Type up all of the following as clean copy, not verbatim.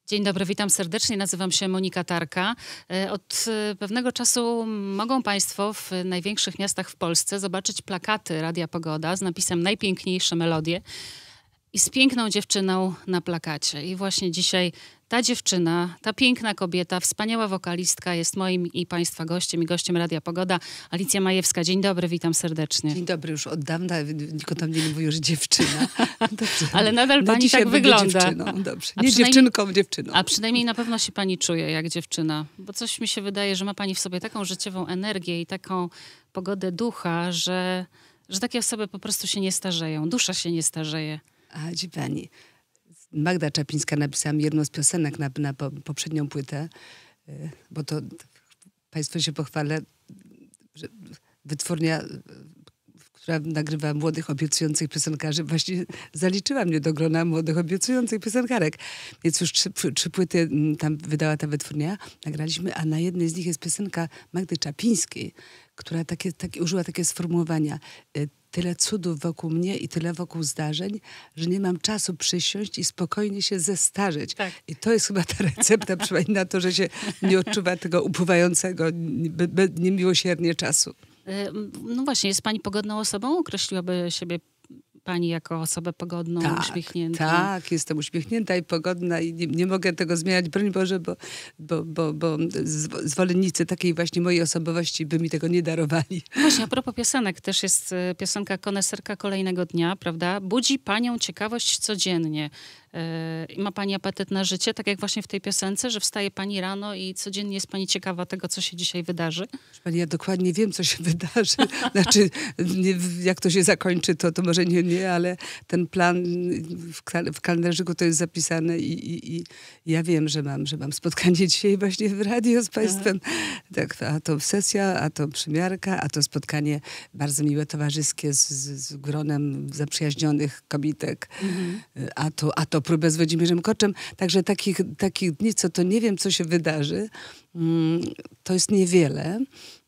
Dzień dobry, witam serdecznie. Nazywam się Monika Tarka. Od pewnego czasu mogą Państwo w największych miastach w Polsce zobaczyć plakaty Radia Pogoda z napisem "Najpiękniejsze melodie" i z piękną dziewczyną na plakacie. I właśnie dzisiaj ta dziewczyna, ta piękna kobieta, wspaniała wokalistka jest moim i Państwa gościem i gościem Radia Pogoda, Alicja Majewska. Dzień dobry, witam serdecznie. Dzień dobry, już od dawna, nikt tam nie mówi już dziewczyna. Dobrze. Ale nadal pani tak wygląda. Dziewczyną, dobrze. Nie dziewczynką, dziewczyną. A przynajmniej na pewno się pani czuje jak dziewczyna, bo coś mi się wydaje, że ma pani w sobie taką życiową energię i taką pogodę ducha, że takie osoby po prostu się nie starzeją. Dusza się nie starzeje. A dzi pani, Magda Czaplińska napisała mi jedną z piosenek na poprzednią płytę, bo to państwu się pochwalę, że wytwórnia, która nagrywa młodych, obiecujących piosenkarzy, właśnie zaliczyła mnie do grona młodych, obiecujących piosenkarek. Więc już trzy płyty tam wydała ta wytwórnia, nagraliśmy, a na jednej z nich jest piosenka Magdy Czaplińskiej, która użyła takie sformułowania: tyle cudów wokół mnie i tyle wokół zdarzeń, że nie mam czasu przysiąść i spokojnie się zestarzeć. Tak. I to jest chyba ta recepta, przynajmniej na to, że się nie odczuwa tego upływającego niemiłosiernie czasu. No właśnie, jest pani pogodną osobą? Określiłaby siebie pani jako osobę pogodną, uśmiechniętą? Tak, jestem uśmiechnięta i pogodna i nie mogę tego zmieniać, broń Boże, bo zwolennicy takiej właśnie mojej osobowości by mi tego nie darowali. Właśnie, a propos piosenek, też jest piosenka Koneserka kolejnego dnia, prawda? Budzi panią ciekawość codziennie. I ma pani apetyt na życie, tak jak właśnie w tej piosence, że wstaje pani rano i codziennie jest pani ciekawa tego, co się dzisiaj wydarzy? Pani, ja dokładnie wiem, co się wydarzy. Znaczy, jak to się zakończy, to może nie, ale ten plan w kalendarzyku to jest zapisane i ja wiem, że mam spotkanie dzisiaj właśnie w radio z państwem. Tak, a to sesja, a to przymiarka, a to spotkanie bardzo miłe, towarzyskie z gronem zaprzyjaźnionych kobitek, a to próbę z Włodzimierzem Korczem. Także takich dni, co to nie wiem, co się wydarzy, to jest niewiele.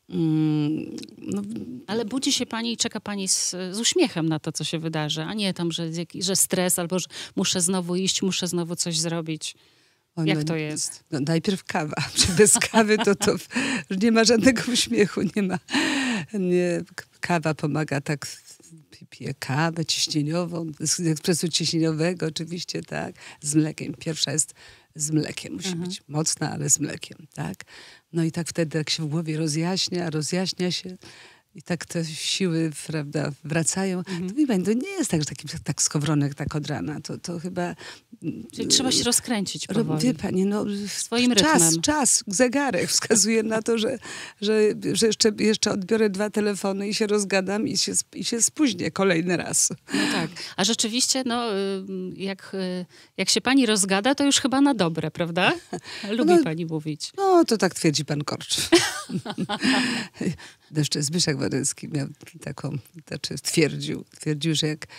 Ale budzi się pani i czeka pani z uśmiechem na to, co się wydarzy, a nie tam, że stres albo że muszę znowu iść, muszę znowu coś zrobić. Jak to jest? No, najpierw kawa. Bez kawy to nie ma żadnego uśmiechu. Kawa pomaga tak. Piję kawę ciśnieniową, z ekspresu ciśnieniowego oczywiście, tak, z mlekiem. Pierwsza jest z mlekiem, musi być mocna, ale z mlekiem, tak. No i tak wtedy jak się w głowie rozjaśnia się i tak te siły, prawda, wracają. To nie jest tak, że tak skowronek tak od rana. To chyba... Czyli trzeba się rozkręcić powoli. Wie pani, swoim rytmem. Czas, zegarek wskazuje na to, że jeszcze odbiorę 2 telefony i się rozgadam i się spóźnię kolejny raz. No tak. A rzeczywiście, jak się pani rozgada, to już chyba na dobre, prawda? Lubi pani mówić. No, to tak twierdzi pan Korcz. Jeszcze Zbyszek Wodecki miał taką, twierdził, że jak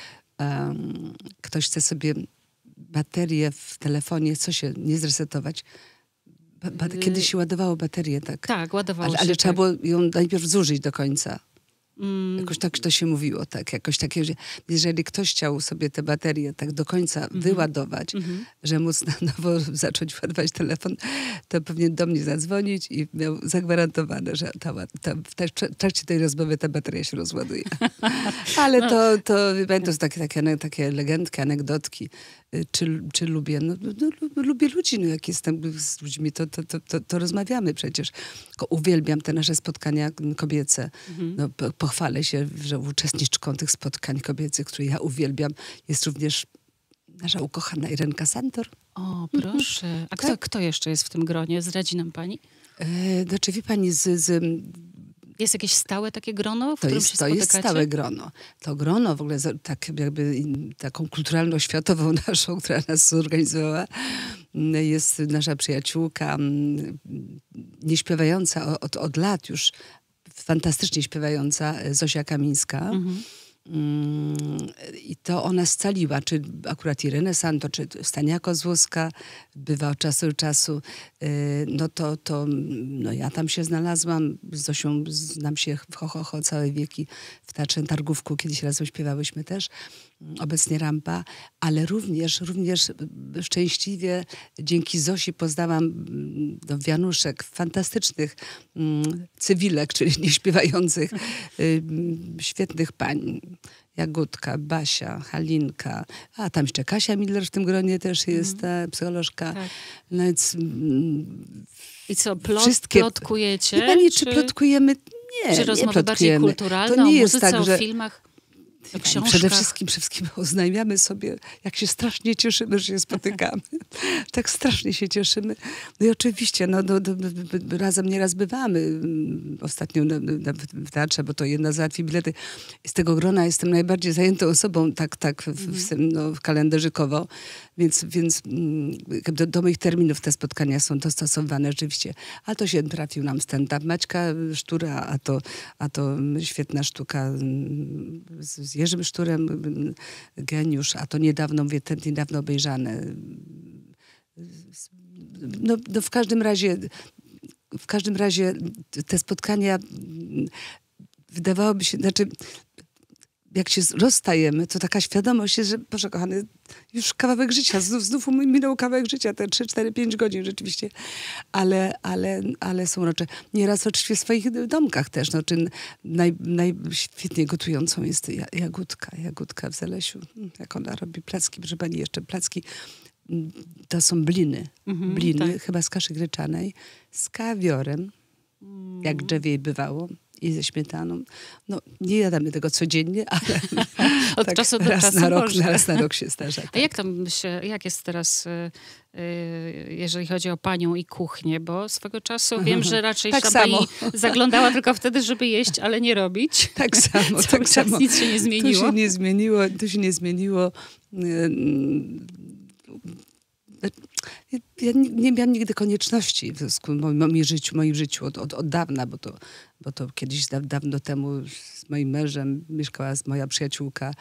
ktoś chce sobie baterię w telefonie, co się nie zresetować. Kiedyś się ładowało baterię, tak? Tak, ładowało się. Ale trzeba było ją najpierw zużyć do końca. Jakoś tak to się mówiło, tak, jakoś takie, że jeżeli ktoś chciał sobie te baterie tak do końca wyładować, że móc na nowo zacząć ładować telefon, to powinien do mnie zadzwonić i miał zagwarantowane, że w trakcie tej rozmowy ta bateria się rozładuje. Ale to są takie legendki, anegdotki. Czy lubię? Lubię ludzi, jak jestem z ludźmi, to rozmawiamy przecież. Tylko uwielbiam te nasze spotkania kobiece. Pochwalę się, że uczestniczką tych spotkań kobiecych, które ja uwielbiam, jest również nasza ukochana Irenka Santor. O, proszę. A kto jeszcze jest w tym gronie? Zdradzi nam pani? Znaczy, wie pani, Jest jakieś stałe takie grono, w którym się spotykacie? To jest stałe grono. To grono w ogóle tak jakby taką kulturalno-światową naszą, która nas zorganizowała, jest nasza przyjaciółka, nieśpiewająca od lat już, fantastycznie śpiewająca Zosia Kamińska. I to ona scaliła, czy akurat Irenę Santor, czy Stania Kozłowska, bywa od czasu do czasu. No ja tam się znalazłam, z Zosią znam się całe wieki w Teatrze Targówku, kiedyś razem śpiewałyśmy też. obecnie Rampa, ale również szczęśliwie dzięki Zosi poznałam wianuszek fantastycznych cywilek, czyli nieśpiewających, świetnych pań. Jagódka, Basia, Halinka, a tam jeszcze Kasia Miller w tym gronie też jest, ta psycholożka. Tak. No więc, i co, plotkujecie? Nie pani, czy plotkujemy? Nie, czy rozmowy nie bardziej kulturalne, to nie o muzyce, tak, o filmach? Przede wszystkim oznajmiamy sobie, jak się strasznie cieszymy, że się spotykamy. Tak strasznie się cieszymy. No i oczywiście, razem nieraz bywamy. Ostatnio w teatrze, bo to jedna załatwi bilety. Z tego grona jestem najbardziej zajętą osobą, tak kalendarzykowo. Więc do moich terminów te spotkania są dostosowane rzeczywiście. A to się trafił nam stand-up Maćka Sztura, a to świetna sztuka z Jerzym Szturem, geniusz, a to niedawno obejrzane. No w każdym razie te spotkania wydawałoby się, jak się rozstajemy, to taka świadomość jest, że Boże kochany, już kawałek życia, znów minął kawałek życia, te 3, 4, 5 godzin rzeczywiście, ale są rocze. Nieraz oczywiście w swoich domkach też, czy najświetniej gotującą jest Jagódka w Zalesiu, jak ona robi placki, proszę pani, jeszcze placki, to są bliny, tak. Chyba z kaszy gryczanej, z kawiorem, jak drzewiej bywało. I ze śmietaną. No, nie jadamy tego codziennie, ale od tak czasu do czasu raz na rok się zdarza. Tak. A jak jest teraz, jeżeli chodzi o panią i kuchnię? Bo swego czasu wiem, że raczej tak pani zaglądała tylko wtedy, żeby jeść, ale nie robić. Tak samo. Tak samo. Nic się nie zmieniło. To się nie zmieniło. Ja nie miałam nigdy konieczności w moim życiu od dawna, bo to kiedyś dawno temu z moim mężem mieszkała moja przyjaciółka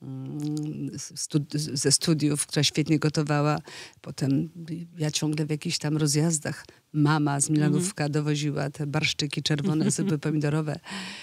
ze studiów, która świetnie gotowała. Potem ja ciągle w jakichś tam rozjazdach. Mama z Milanówka dowoziła te barszczyki czerwone, zupy pomidorowe.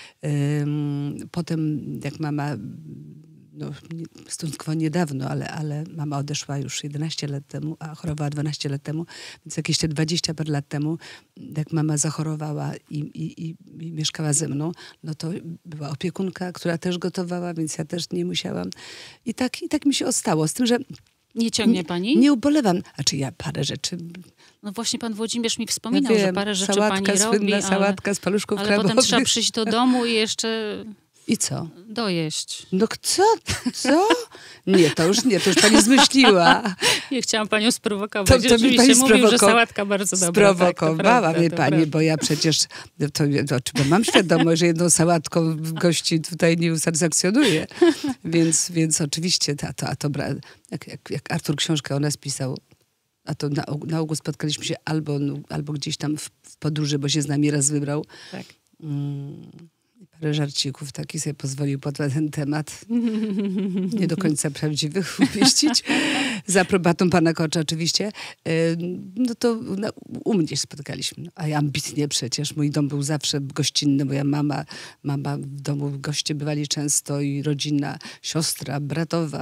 Potem jak mama... stosunkowo niedawno, ale mama odeszła już 11 lat temu, a chorowała 12 lat temu, więc jakieś te 20 parę lat temu, jak mama zachorowała i mieszkała ze mną, no to była opiekunka, która też gotowała, więc ja też nie musiałam. I tak mi się ostało. Z tym, że nie ciągnie pani? Nie ubolewam. Ja parę rzeczy... No właśnie pan Włodzimierz mi wspominał, że parę rzeczy pani robi, sałatka z paluszków krabowych. Ale potem trzeba przyjść do domu i jeszcze... I co? Dojeść. No co? Nie, to już pani zmyśliła. Nie chciałam panią sprowokować. To rzeczywiście mówił, że sałatka bardzo dobra. Sprowokowała mnie pani, bo ja przecież bo mam świadomość, że jedną sałatką gości tutaj nie usatysfakcjonuję. Więc oczywiście jak Artur książkę o nas pisał, a to na ogół spotkaliśmy się albo gdzieś tam w podróży, bo się z nami raz wybrał. Tak. Parę żarcików taki sobie pozwolił pod ten temat. Nie do końca prawdziwych umieścić. Za aprobatą pana Kocza oczywiście. No to u mnie się spotkaliśmy. A ja ambitnie przecież. Mój dom był zawsze gościnny. Moja mama w domu goście bywali często i rodzina, siostra, bratowa.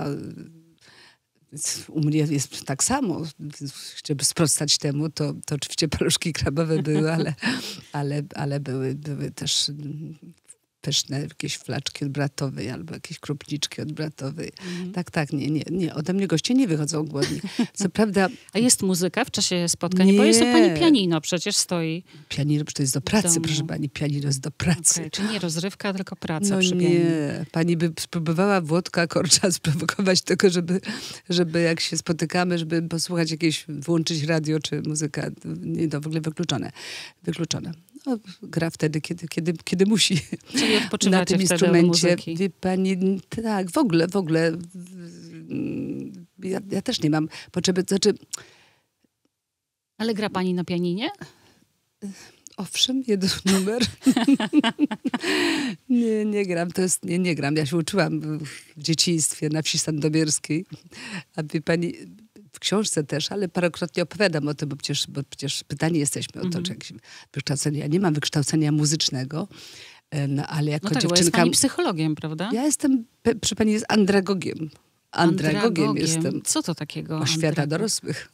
U mnie jest tak samo. Żeby sprostać temu, to oczywiście paluszki krabowe były, ale były też pyszne jakieś flaczki od bratowej albo jakieś krupniczki od bratowej. Tak, nie. Ode mnie goście nie wychodzą głodni. Co prawda... A jest muzyka w czasie spotkań? Bo jest to pani pianino, przecież stoi. Pianino, to jest do pracy, proszę pani. Pianino jest do pracy. Okay, czyli nie rozrywka, tylko praca przy pianinie. Nie. Pani by spróbowała Włodka Korcza sprowokować tego, żeby jak się spotykamy, żeby posłuchać włączyć radio czy muzyka. Nie, to w ogóle wykluczone. No, gra wtedy, kiedy musi. Czyli odpoczywacie na tym wtedy instrumencie. Od muzyki. Wie pani, tak, w ogóle. Ja też nie mam potrzeby, Ale gra pani na pianinie? Owszem, jeden numer. nie gram, nie gram. Ja się uczyłam w dzieciństwie na wsi sandomierskiej. A wie pani... W książce też, ale parokrotnie opowiadam o tym, bo przecież pytani jesteśmy o to, czy jakieś wykształcenie. Ja nie mam wykształcenia muzycznego, ale jako dziewczynka... Bo jest pani psychologiem, prawda? Ja jestem, proszę pani, jest andragogiem. Andragogiem jestem. Co to takiego? Oświata dorosłych.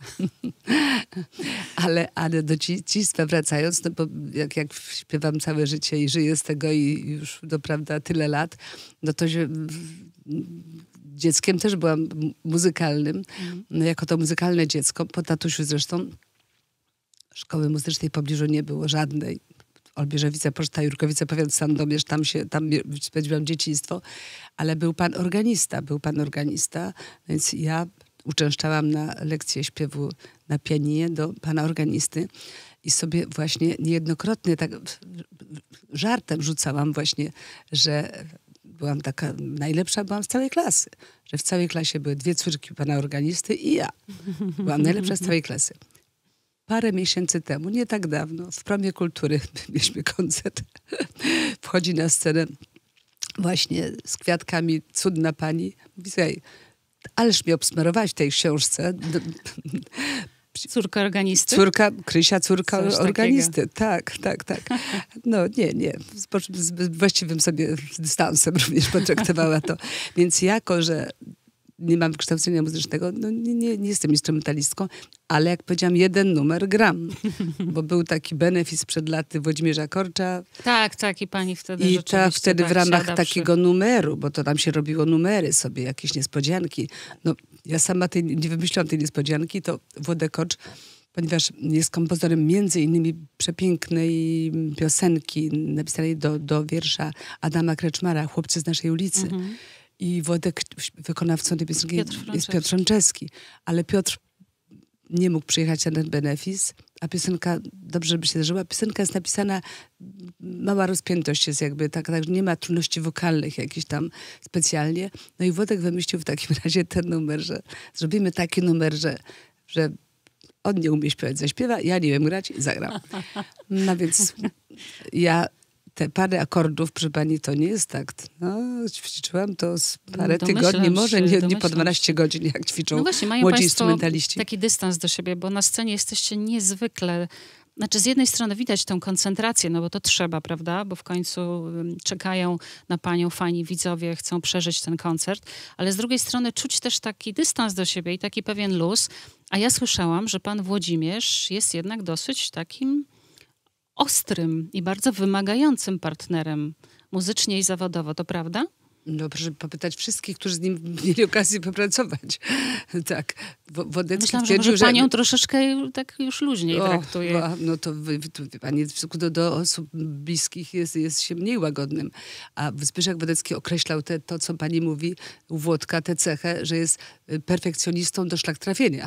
ale do dzieciństwa wracając, no bo jak śpiewam całe życie i żyję z tego i już prawda tyle lat, no to się... Dzieckiem też byłam muzykalnym. No, jako to muzykalne dziecko, po tatusiu zresztą, szkoły muzycznej w pobliżu nie było żadnej. Olbierzowice, Poczta, Jurkowice, powiat Sandomierz, tam spędziłam dzieciństwo, ale był pan organista, więc ja uczęszczałam na lekcję śpiewu na pianinie do pana organisty i sobie właśnie niejednokrotnie tak żartem rzucałam właśnie, że byłam taka, najlepsza byłam z całej klasy, że w całej klasie były 2 córki pana organisty i ja. Byłam najlepsza z całej klasy. Parę miesięcy temu, nie tak dawno, w Promie Kultury mieliśmy koncert. Wchodzi na scenę właśnie z kwiatkami cudna pani. Mówi, słuchaj, ależ mnie obsmarowałaś w tej książce. Córka organisty? Krysia, córka organisty. Tak. No nie. Z właściwym sobie dystansem również potraktowała to. Więc jako, że nie mam wykształcenia muzycznego, no nie jestem instrumentalistką, ale jak powiedziałam, 1 numer gram. Bo był taki benefis przed laty Włodzimierza Korcza. Tak, i pani wtedy I rzeczywiście wtedy w ramach takiego numeru, bo to tam się robiło numery sobie, jakieś niespodzianki. No, ja sama nie wymyśliłam tej niespodzianki, to Włodek Korcz, ponieważ jest kompozytorem między innymi przepięknej piosenki napisanej do wiersza Adama Kreczmara, Chłopcy z naszej ulicy. I Włodek, wykonawcą tej piosenki jest Piotr Franceski. Ale Piotr nie mógł przyjechać na ten benefis, a piosenka, dobrze by się zdarzyła, piosenka jest napisana, mała rozpiętość jest jakby, tak, że nie ma trudności wokalnych jakichś tam specjalnie. No i Włodek wymyślił w takim razie ten numer, że zrobimy taki numer, że on nie umie śpiewać, zaśpiewa, ja nie wiem grać i zagram. No więc ja te parę akordów, proszę pani, to nie jest takt. No, ćwiczyłam to z parę tygodni, może nie po 12 godzin, jak ćwiczą młodzi instrumentaliści. Taki dystans do siebie, bo na scenie jesteście niezwykle... Znaczy z jednej strony widać tę koncentrację, no bo to trzeba, prawda? Bo w końcu czekają na panią fani, widzowie, chcą przeżyć ten koncert, ale z drugiej strony czuć też taki dystans do siebie i taki pewien luz. A ja słyszałam, że pan Włodzimierz jest jednak dosyć takim ostrym i bardzo wymagającym partnerem muzycznie i zawodowo, to prawda? No proszę popytać wszystkich, którzy z nim mieli okazję popracować. Tak. Wodecki myślałam, że panią troszeczkę tak już luźniej traktuje. No to pani w stosunku do osób bliskich jest się mniej łagodnym. A Zbyszek Wodecki określał to, co pani mówi, u Włodka, tę cechę, że jest perfekcjonistą do szlak trafienia.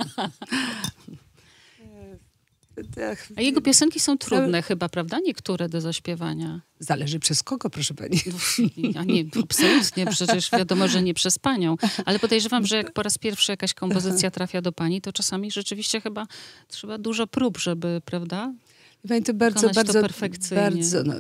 A jego piosenki są trudne chyba, prawda? Niektóre do zaśpiewania. Zależy przez kogo, proszę pani. A nie, absolutnie. Przecież wiadomo, że nie przez panią. Ale podejrzewam, że jak po raz pierwszy jakaś kompozycja trafia do pani, to czasami rzeczywiście chyba trzeba dużo prób, żeby, prawda? Pani, to bardzo perfekcyjnie.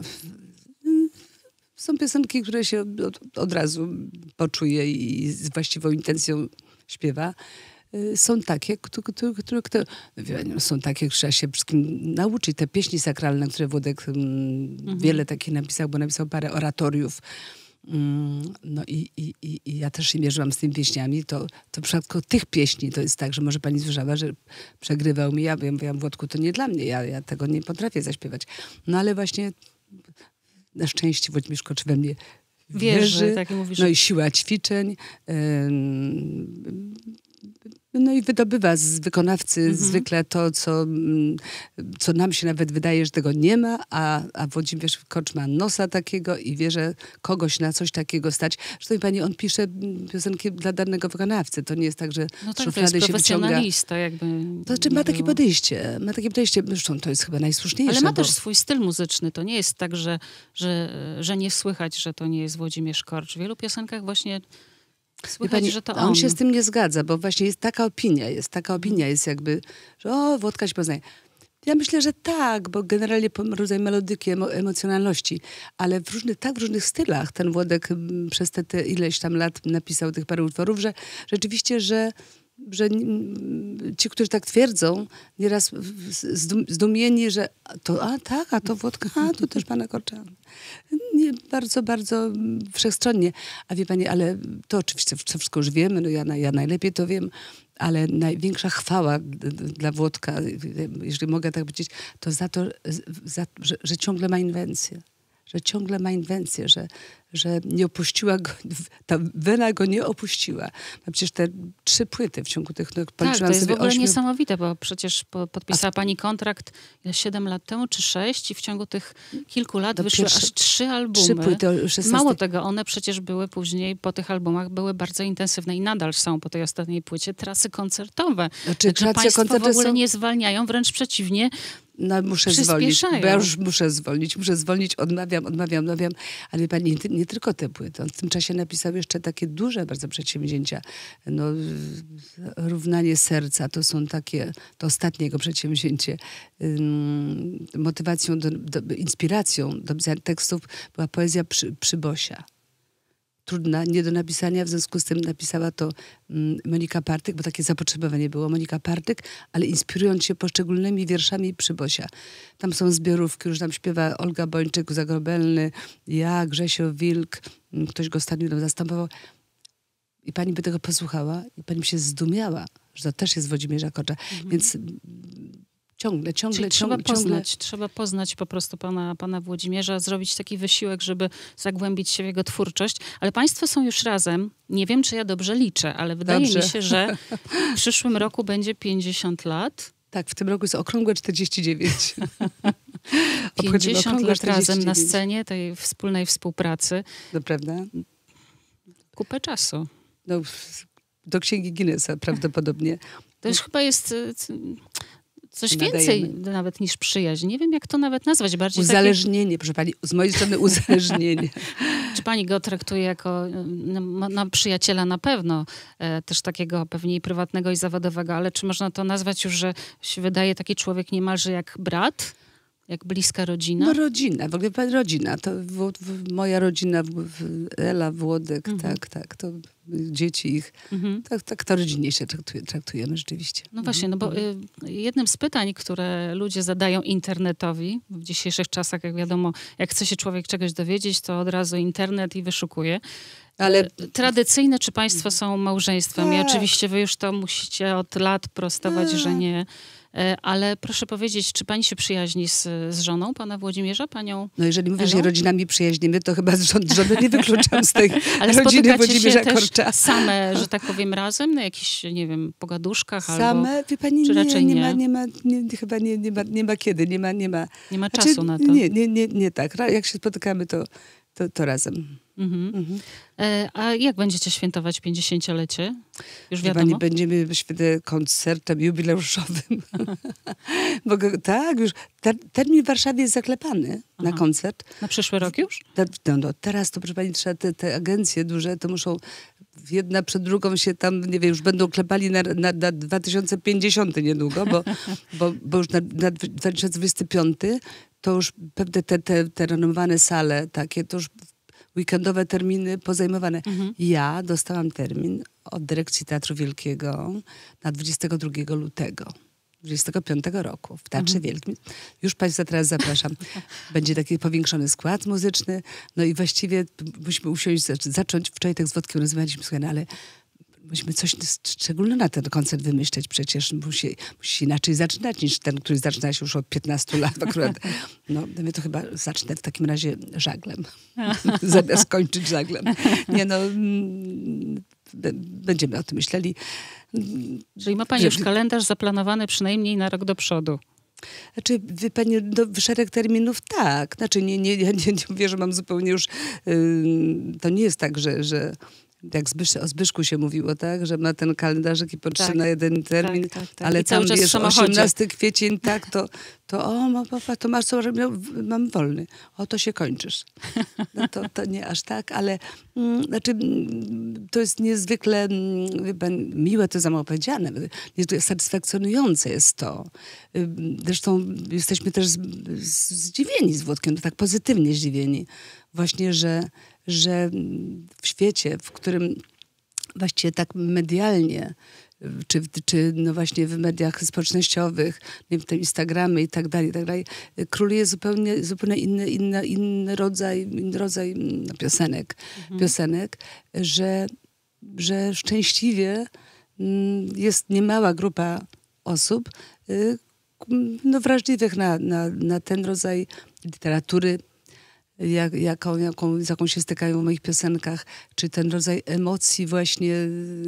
Są piosenki, które się od razu poczuje i z właściwą intencją śpiewa. Są takie, które są takie, trzeba się wszystkim nauczyć. Te pieśni sakralne, które Włodek wiele takich napisał, bo napisał parę oratoriów. No i ja też się mierzyłam z tymi pieśniami. To w przypadku tych pieśni to jest tak, że może pani słyszała, że przegrywał mi. Ja mówiłam, Włodku, to nie dla mnie. Ja tego nie potrafię zaśpiewać. No ale właśnie na szczęście Włodzimierz Korcz we mnie wierzy. Tak mówisz. No i siła ćwiczeń. No i wydobywa z wykonawcy zwykle to, co nam się nawet wydaje, że tego nie ma, a Włodzimierz Korcz ma nosa takiego i wie, że kogoś na coś takiego stać. Zresztą pani, on pisze piosenki dla danego wykonawcy. To nie jest tak, że szuflady się wyciąga. Jakby. To znaczy ma takie podejście. Zresztą to jest chyba najsłuszniejsze. Ale ma też swój styl muzyczny. To nie jest tak, że nie słychać, że to nie jest Włodzimierz Korcz. W wielu piosenkach właśnie słychać, pani, że to on się z tym nie zgadza, bo właśnie jest taka opinia jest jakby, że Włodka się poznaje. Ja myślę, że tak, bo generalnie rodzaj melodyki, emocjonalności, ale w różnych stylach ten Włodek przez te ileś tam lat napisał tych parę utworów, że rzeczywiście, że ci, którzy tak twierdzą, nieraz zdumieni, że to Włodka, to też pana Korcza. Nie, bardzo, bardzo wszechstronnie. A wie pani, ale to oczywiście wszystko już wiemy, no ja najlepiej to wiem, ale największa chwała dla Włodka, jeżeli mogę tak powiedzieć, to za to, że ciągle ma inwencję. Że nie opuściła go, ta wena go nie opuściła. No przecież te 3 płyty w ciągu tych... Tak, to jest w ogóle niesamowite, bo przecież podpisała pani kontrakt 7 lat temu, czy 6 i w ciągu tych kilku lat wyszły aż 3 albumy. 3 płyty o 16. Mało tego, one przecież były później, po tych albumach, były bardzo intensywne i nadal są po tej ostatniej płycie trasy koncertowe. Także państwo w ogóle nie zwalniają, wręcz przeciwnie, no muszę zwolnić, bo ja już muszę zwolnić, odmawiam, ale wie pani, nie tylko te płyty. On w tym czasie napisał jeszcze takie duże bardzo przedsięwzięcia. No, Równanie serca, to ostatnie jego przedsięwzięcie. Motywacją, inspiracją do pisania tekstów była poezja Przybosia. Trudna, nie do napisania, w związku z tym napisała to Monika Partyk, bo takie zapotrzebowanie było, Monika Partyk, ale inspirując się poszczególnymi wierszami Przybosia. Tam są zbiorówki, już tam śpiewa Olga Bończyk, Zagrobelny, ja, Grzesio Wilk, ktoś go ostatnio tam zastępował. I pani by tego posłuchała i pani by się zdumiała, że to też jest Włodzimierza Korcza. Więc ciągle. Trzeba poznać po prostu pana Włodzimierza, zrobić taki wysiłek, żeby zagłębić się w jego twórczość. Ale państwo są już razem. Nie wiem, czy ja dobrze liczę, ale wydaje mi się, że w przyszłym roku będzie 50 lat. Tak, w tym roku jest okrągłe 49. 50 lat razem na scenie tej wspólnej współpracy. No prawda? Kupę czasu. No, do Księgi Guinnessa prawdopodobnie. To już chyba jest... Coś więcej nawet niż przyjaźń. Nie wiem, jak to nawet nazwać. Bardziej uzależnienie, proszę pani, z mojej strony uzależnienie. Czy pani go traktuje jako przyjaciela na pewno, też takiego pewnie i prywatnego i zawodowego, ale czy można to nazwać już, że się wydaje taki człowiek niemalże jak brat? Jak bliska rodzina? No rodzina, w ogóle rodzina. To moja rodzina, Ela, Włodek, tak, to dzieci ich. Tak to rodzinnie się traktujemy rzeczywiście. No właśnie, no bo jednym z pytań, które ludzie zadają internetowi w dzisiejszych czasach, jak wiadomo, jak chce się człowiek czegoś dowiedzieć, to od razu internet i wyszukuje. Ale tradycyjne, czy państwo są małżeństwem? I oczywiście wy już to musicie od lat prostować, że nie. Ale proszę powiedzieć, czy pani się przyjaźni z żoną pana Włodzimierza, panią No jeżeli mówisz, że rodzinami przyjaźnimy, to chyba żony nie wykluczam z tej ale rodziny Włodzimierza Korcza. Same, że tak powiem, razem na jakichś, nie wiem, pogaduszkach same, albo... wie pani, czy raczej chyba nie ma kiedy, nie ma czasu na to. Nie tak. Jak się spotykamy, to razem. A jak będziecie świętować 50-lecie? Już wiadomo? Pani, będziemy koncertem jubileuszowym. Bo już termin w Warszawie jest zaklepany na koncert. Na przyszły rok już? No, teraz to, proszę pani, trzeba te agencje duże, to muszą jedna przed drugą się tam, nie wiem, już będą klepali na 2050 niedługo, bo już na 2025 to już pewne te renomowane sale takie, to już weekendowe terminy pozajmowane. Ja dostałam termin od dyrekcji Teatru Wielkiego na 22 lutego 25 roku w Teatrze Wielkim. Już państwa teraz zapraszam. Będzie taki powiększony skład muzyczny. No i właściwie musimy usiąść, zacząć. Wczoraj tak z Wodkiem rozmawialiśmy, słuchaj, no ale musimy coś szczególnego na ten koncert wymyśleć. Przecież musi się inaczej zaczynać niż ten, który zaczyna się już od 15 lat. Akurat. No, ja to chyba zacznę w takim razie żaglem. Zamiast kończyć żaglem. Nie no, będziemy o tym myśleli. Czyli ma pani już kalendarz zaplanowany przynajmniej na rok do przodu. Znaczy, wie pani, szereg terminów tak. Znaczy, nie mówię, że mam zupełnie już... to nie jest tak, że jak o Zbyszku się mówiło, tak, że ma ten kalendarzyk i patrzy na jeden termin, ale i tam jest 18 kwiecień, tak, to masz co, mam wolny. To się kończysz. No to nie aż tak, ale znaczy, to jest niezwykle miłe, to za mało powiedziane. Satysfakcjonujące jest to. Zresztą jesteśmy też zdziwieni z Włodkiem, tak pozytywnie zdziwieni. Właśnie, że w świecie, w którym właściwie tak medialnie czy no właśnie w mediach społecznościowych, nie wiem, w tym Instagramie i tak dalej, króluje zupełnie inny rodzaj piosenek, że szczęśliwie jest niemała grupa osób no, wrażliwych na ten rodzaj literatury, z jaką się stykają w moich piosenkach, czy ten rodzaj emocji właśnie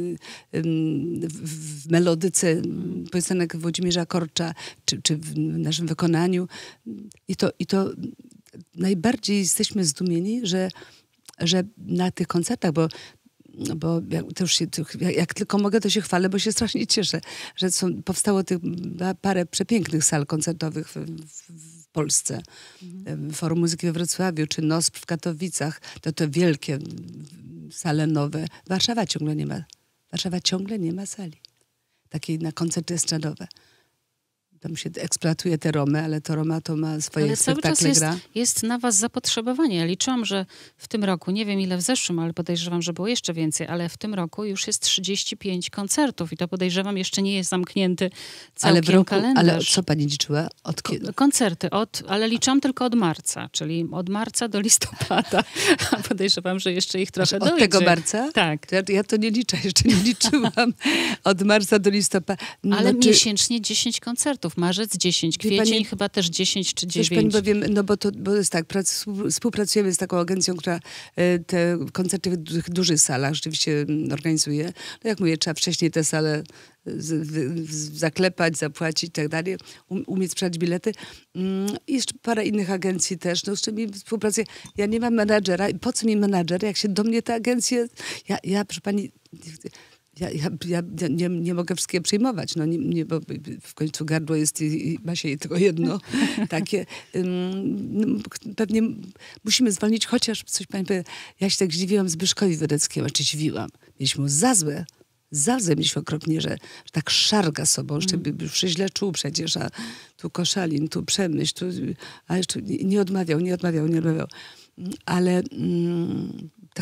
w melodyce piosenek Włodzimierza Korcza, czy w naszym wykonaniu. I to najbardziej jesteśmy zdumieni, że na tych koncertach, bo jak tylko mogę, to się chwalę, bo się strasznie cieszę, że powstało parę przepięknych sal koncertowych w Polsce. Forum Muzyki we Wrocławiu, czy NOSP w Katowicach. To wielkie sale nowe. Warszawa ciągle nie ma sali takiej na koncerty estradowe. Tam się eksploatuje te Romy, ale to Roma to ma swoje spektakle, gra. Jest na was zapotrzebowanie. Ja liczyłam, że w tym roku, nie wiem ile w zeszłym, ale podejrzewam, że było jeszcze więcej, ale w tym roku już jest 35 koncertów i to podejrzewam jeszcze nie jest zamknięty całkiem kalendarz. Ale co pani liczyła? Od kiedy? Koncerty, ale liczyłam tylko od marca, czyli od marca do listopada. A podejrzewam, że jeszcze ich trochę dojdzie. Od tego marca? Tak. Ja to nie liczę, jeszcze nie liczyłam. Od marca do listopada. Ale miesięcznie 10 koncertów. Marzec 10, kwiecień chyba też 10 czy 9. Pani powiem, no bo jest tak, współpracujemy z taką agencją, która te koncerty w dużych salach rzeczywiście organizuje. No jak mówię, trzeba wcześniej te sale zaklepać, zapłacić i tak dalej, umieć sprzedać bilety. I jeszcze parę innych agencji też, no z którymi współpracuję. Ja nie mam menadżera. Po co mi menadżer, jak się do mnie te agencje... Ja proszę pani... Ja nie mogę wszystkiego przyjmować, no nie, bo w końcu gardło jest i ma się tylko jedno takie. Pewnie musimy zwolnić, chociaż coś pani powie, ja się tak zdziwiłam Zbyszkowi Wydeckiemu, czy dziwiłam. Mieliśmy mu za złe mieliśmy okropnie, że tak szarga sobą, jeszcze by się źle czuł przecież, a tu Koszalin, tu Przemyśl, a jeszcze nie odmawiał. Ale tak...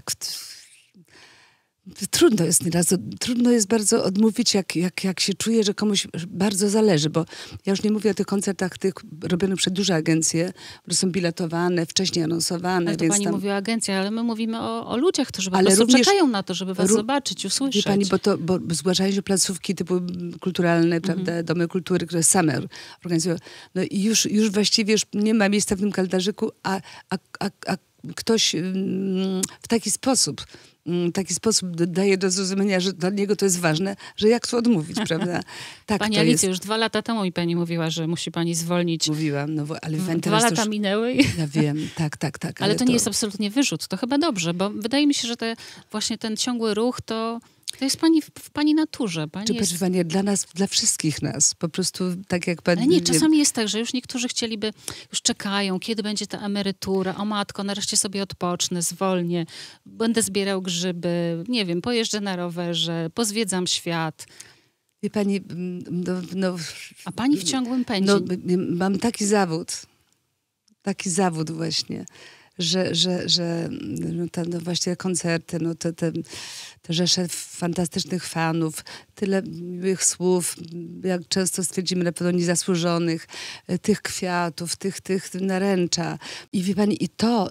Trudno jest bardzo odmówić, jak się czuje, że komuś bardzo zależy, bo ja już nie mówię o tych koncertach tych robionych przez duże agencje, które są biletowane, wcześniej anonsowane. Ale to więc pani mówi o agencjach, ale my mówimy o ludziach, którzy po ale prostu również, czekają na to, żeby was zobaczyć, usłyszeć. Wie pani, bo zgłaszają się placówki typu kulturalne, prawda, domy kultury, które same organizują. No i już właściwie nie ma miejsca w tym kalendarzyku, a ktoś w taki sposób daje do zrozumienia, że dla niego to jest ważne, że jak tu odmówić, prawda? Tak, pani Alicjo, już 2 lata temu mi pani mówiła, że musi pani zwolnić. Mówiłam, no ale 2 lata minęły. Ja wiem, tak. Ale to nie jest absolutnie wyrzut, to chyba dobrze, bo wydaje mi się, że właśnie ten ciągły ruch to jest w pani naturze. Pani dla nas, dla wszystkich nas. Po prostu tak jak pani... Ale nie, czasami jest tak, że już niektórzy już czekają, kiedy będzie ta emerytura. O matko, nareszcie sobie odpocznę, zwolnię, będę zbierał grzyby, nie wiem, pojeżdżę na rowerze, pozwiedzam świat. Wie pani, a pani w ciągłym pędzie. Mam taki zawód właśnie, że właśnie koncerty, te rzesze fantastycznych fanów, tyle miłych słów, jak często stwierdzimy, na pewno niezasłużonych, tych kwiatów, tych naręcza. I wie pani, i to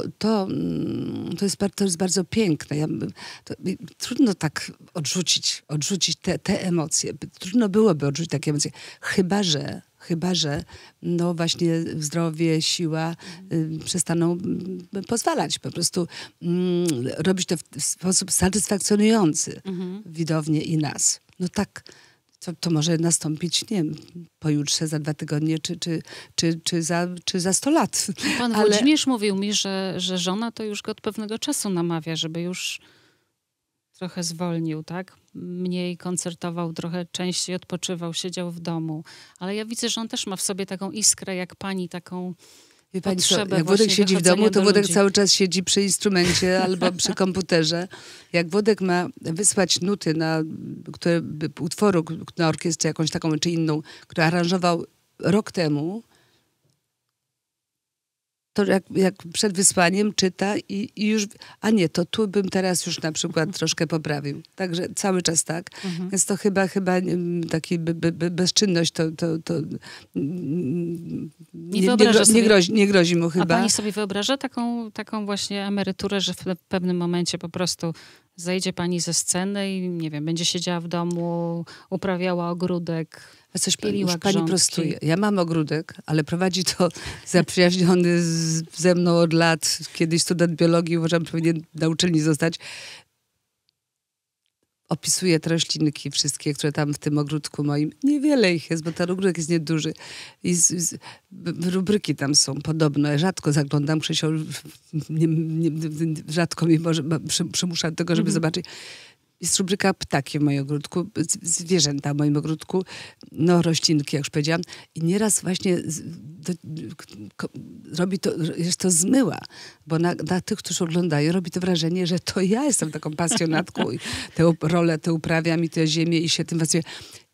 jest bardzo piękne. Trudno tak odrzucić te emocje. Trudno byłoby odrzucić takie emocje. Chyba, że no właśnie zdrowie, siła przestaną pozwalać po prostu robić to w sposób satysfakcjonujący widownię i nas. No tak, to może nastąpić, nie wiem, pojutrze, za 2 tygodnie, czy za 100 lat. Pan Włodzimierz mówił mi, że żona to już go od pewnego czasu namawia, żeby już trochę zwolnił, tak? Mniej koncertował, trochę częściej odpoczywał, siedział w domu. Ale ja widzę, że on też ma w sobie taką iskrę, jak pani, taką potrzebę. Jak Włodek siedzi w domu, to Włodek cały czas siedzi przy instrumencie albo przy komputerze. Jak Włodek ma wysłać nuty utworu na orkiestrę jakąś taką czy inną, którą aranżował rok temu, to jak przed wysłaniem czyta i już, a nie, to tu bym teraz już na przykład troszkę poprawił. Także cały czas tak. Więc to chyba taki bezczynność to nie grozi mu chyba. A pani sobie wyobraża taką właśnie emeryturę, że w pewnym momencie po prostu zejdzie pani ze sceny i nie wiem, będzie siedziała w domu, uprawiała ogródek, już pani prostuje. Ja mam ogródek, ale prowadzi to zaprzyjaźniony ze mną od lat, kiedyś student biologii, uważam, że powinien na uczelni zostać. Opisuję te roślinki wszystkie, które tam w tym ogródku moim. Niewiele ich jest, bo ten ogródek jest nieduży. I rubryki tam są podobno. Rzadko zaglądam, Krzysio rzadko mi może przymusza do tego, żeby zobaczyć. Jest rubryka ptaki w moim ogródku, zwierzęta w moim ogródku, no roślinki, jak już powiedziałam. I nieraz właśnie robi to, jest to zmyła, bo na tych, którzy oglądają, robi to wrażenie, że to ja jestem taką pasjonatką i tę rolę tę uprawiam i tę ziemię i się tym fascynuję.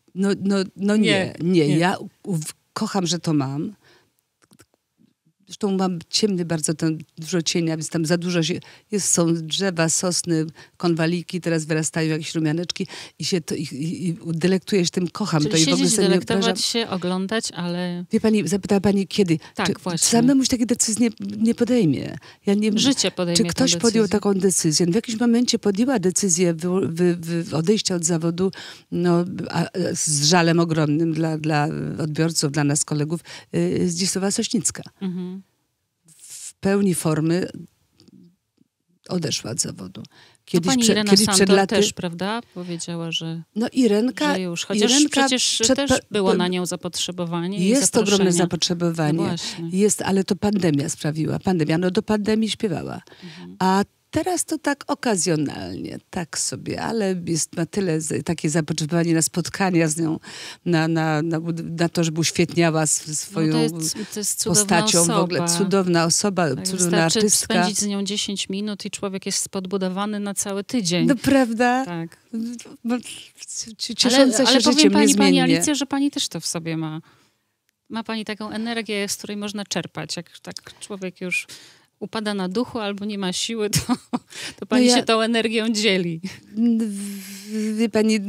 Nie. Ja kocham, że to mam. Zresztą mam ciemny bardzo, tam dużo cienia, więc tam za dużo są drzewa, sosny, konwaliki, teraz wyrastają jakieś rumianeczki i delektuję się tym, kocham. Czyli to siedzieć, i w ogóle delektować się, oglądać, ale... Wie pani, zapytała pani kiedy? Tak, właśnie. Samemu się takiej decyzji nie podejmie. Życie podejmie. Czy ktoś podjął taką decyzję? W jakimś momencie podjęła decyzję odejścia od zawodu z żalem ogromnym dla odbiorców, dla nas kolegów, Zdzisława Sośnicka. W pełni formy odeszła od zawodu. Kiedyś pani Irena Santor też, prawda? Powiedziała, że... No Irenka... Że już, chociaż przecież też było na nią zapotrzebowanie. Jest ogromne zapotrzebowanie. No jest, ale to pandemia sprawiła. Do pandemii śpiewała. A teraz to tak okazjonalnie, tak sobie, ale jest na tyle takie zapotrzebowanie na spotkania z nią, na to, żeby uświetniała swoją to jest postacią. Osoba. W ogóle cudowna osoba, tak, cudowna artystka. Spędzić z nią 10 minut i człowiek jest podbudowany na cały tydzień. No prawda? Tak. Ciesząca się ale życiem powiem niezmiennie. pani Alicjo, że pani też to w sobie ma. Ma pani taką energię, z której można czerpać. Jak tak człowiek już upada na duchu albo nie ma siły, to pani się tą energią dzieli. Wie pani,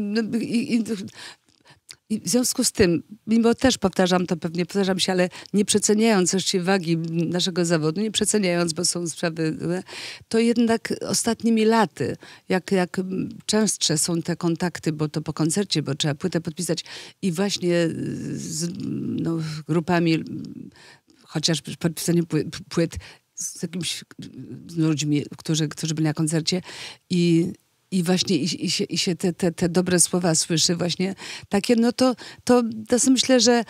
i w związku z tym, mimo też powtarzam się, ale nie przeceniając jeszcze wagi naszego zawodu, nie przeceniając, bo są sprawy, to jednak ostatnimi laty, jak częstsze są te kontakty, bo to po koncercie, bo trzeba płytę podpisać i właśnie z grupami, chociaż podpisanie płyt z jakimiś ludźmi, którzy byli na koncercie i właśnie i się te dobre słowa słyszy właśnie takie, no to myślę, że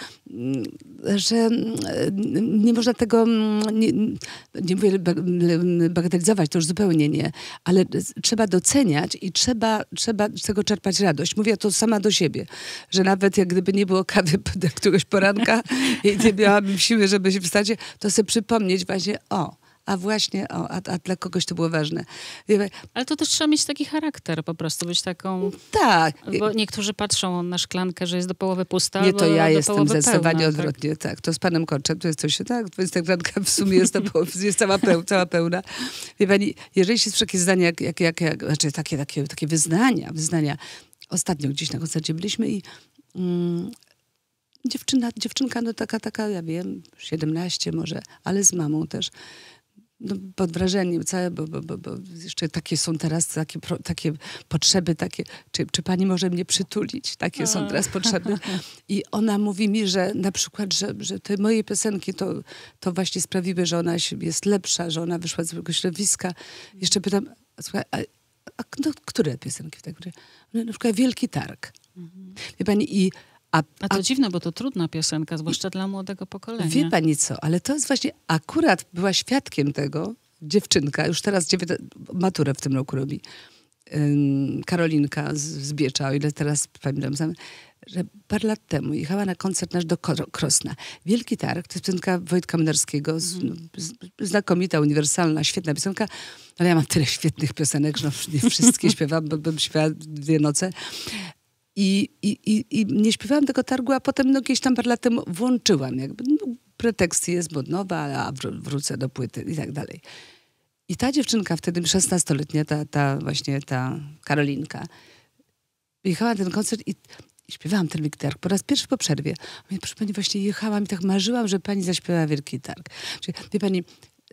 nie można tego, nie mówię bagatelizować, to już zupełnie nie, ale trzeba doceniać i trzeba z tego czerpać radość. Mówię to sama do siebie, że nawet jak gdyby nie było kawy któregoś poranka i nie miałabym siły, żeby się wstać, to sobie przypomnieć właśnie, a dla kogoś to było ważne. Ale to też trzeba mieć taki charakter, po prostu być taką... Tak. Bo niektórzy patrzą na szklankę, że jest do połowy pusta, nie, to ja jestem zdecydowanie pełna, odwrotnie. Tak, to z panem Korczem, to jest coś, tak, to jest ta szklanka w sumie jest cała pełna. Wie pani, jeżeli się słyszy takie zdania, znaczy takie wyznania. Ostatnio gdzieś na koncercie byliśmy i dziewczynka, no taka, ja wiem, 17 może, ale z mamą też. No, pod wrażeniem całe, bo jeszcze takie są teraz takie potrzeby, czy pani może mnie przytulić? Takie są teraz potrzeby. I ona mówi mi, że na przykład, że te moje piosenki to właśnie sprawiły, że ona jest lepsza, że ona wyszła z tego środowiska. Jeszcze pytam, słuchaj, które piosenki w tej grze? Na przykład Wielki Targ. Wie pani, A to dziwne, bo to trudna piosenka, zwłaszcza dla młodego pokolenia. Wie pani co, ale to jest właśnie, akurat była świadkiem tego dziewczynka, już teraz maturę w tym roku robi, Karolinka z Biecza, o ile teraz pamiętam, że parę lat temu jechała na koncert nasz do Krosna. Wielki Targ, to jest piosenka Wojtka Młynarskiego, znakomita, uniwersalna, świetna piosenka, ale ja mam tyle świetnych piosenek, że nie wszystkie śpiewam, bo bym śpiewała 2 noce. I nie śpiewałam tego targu, a potem no, gdzieś tam parę lat temu włączyłam. Jakby, no, pretekst jest, bo nowa, a wrócę do płyty i tak dalej. I ta dziewczynka wtedy, 16-letnia, ta Karolinka, jechała na ten koncert i śpiewałam ten Wielki Targ po raz pierwszy po przerwie. Mówię, proszę pani, właśnie jechałam i tak marzyłam, że pani zaśpiewa Wielki Targ. Czyli, wie pani,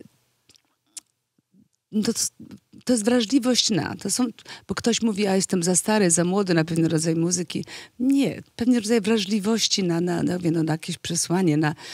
to jest wrażliwość bo ktoś mówi, a jestem za stary, za młody na pewien rodzaj muzyki. Nie, pewien rodzaj wrażliwości na jakieś przesłanie,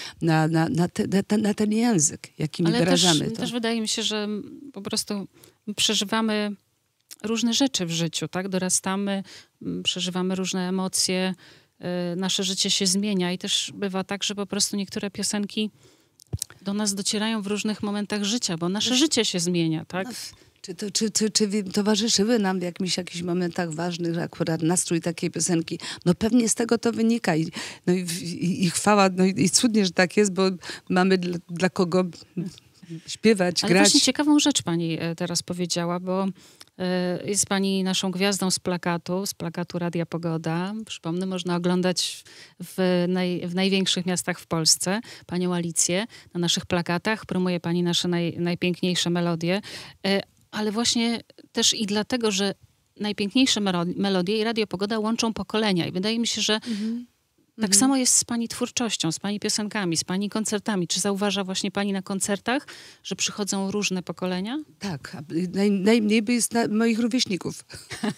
na ten język, jakim wyrażamy to. Ale też wydaje mi się, że po prostu przeżywamy różne rzeczy w życiu, tak? Dorastamy, przeżywamy różne emocje, nasze życie się zmienia i też bywa tak, że po prostu niektóre piosenki do nas docierają w różnych momentach życia, bo nasze życie się zmienia, tak? No, czy towarzyszyły nam w jakichś momentach ważnych, że akurat nastrój takiej piosenki? No pewnie z tego to wynika i chwała, no i cudnie, że tak jest, bo mamy dla kogo śpiewać, Ale grać. właśnie ciekawą rzecz pani teraz powiedziała, bo jest pani naszą gwiazdą z plakatu Radia Pogoda. Przypomnę, można oglądać w największych miastach w Polsce panią Alicję na naszych plakatach. Promuje pani nasze najpiękniejsze melodie. Ale właśnie też i dlatego, że najpiękniejsze melodie i Radio Pogoda łączą pokolenia. I wydaje mi się, że tak samo jest z pani twórczością, z pani piosenkami, z pani koncertami. Czy zauważa właśnie pani na koncertach, że przychodzą różne pokolenia? Tak, najmniej by jest moich rówieśników.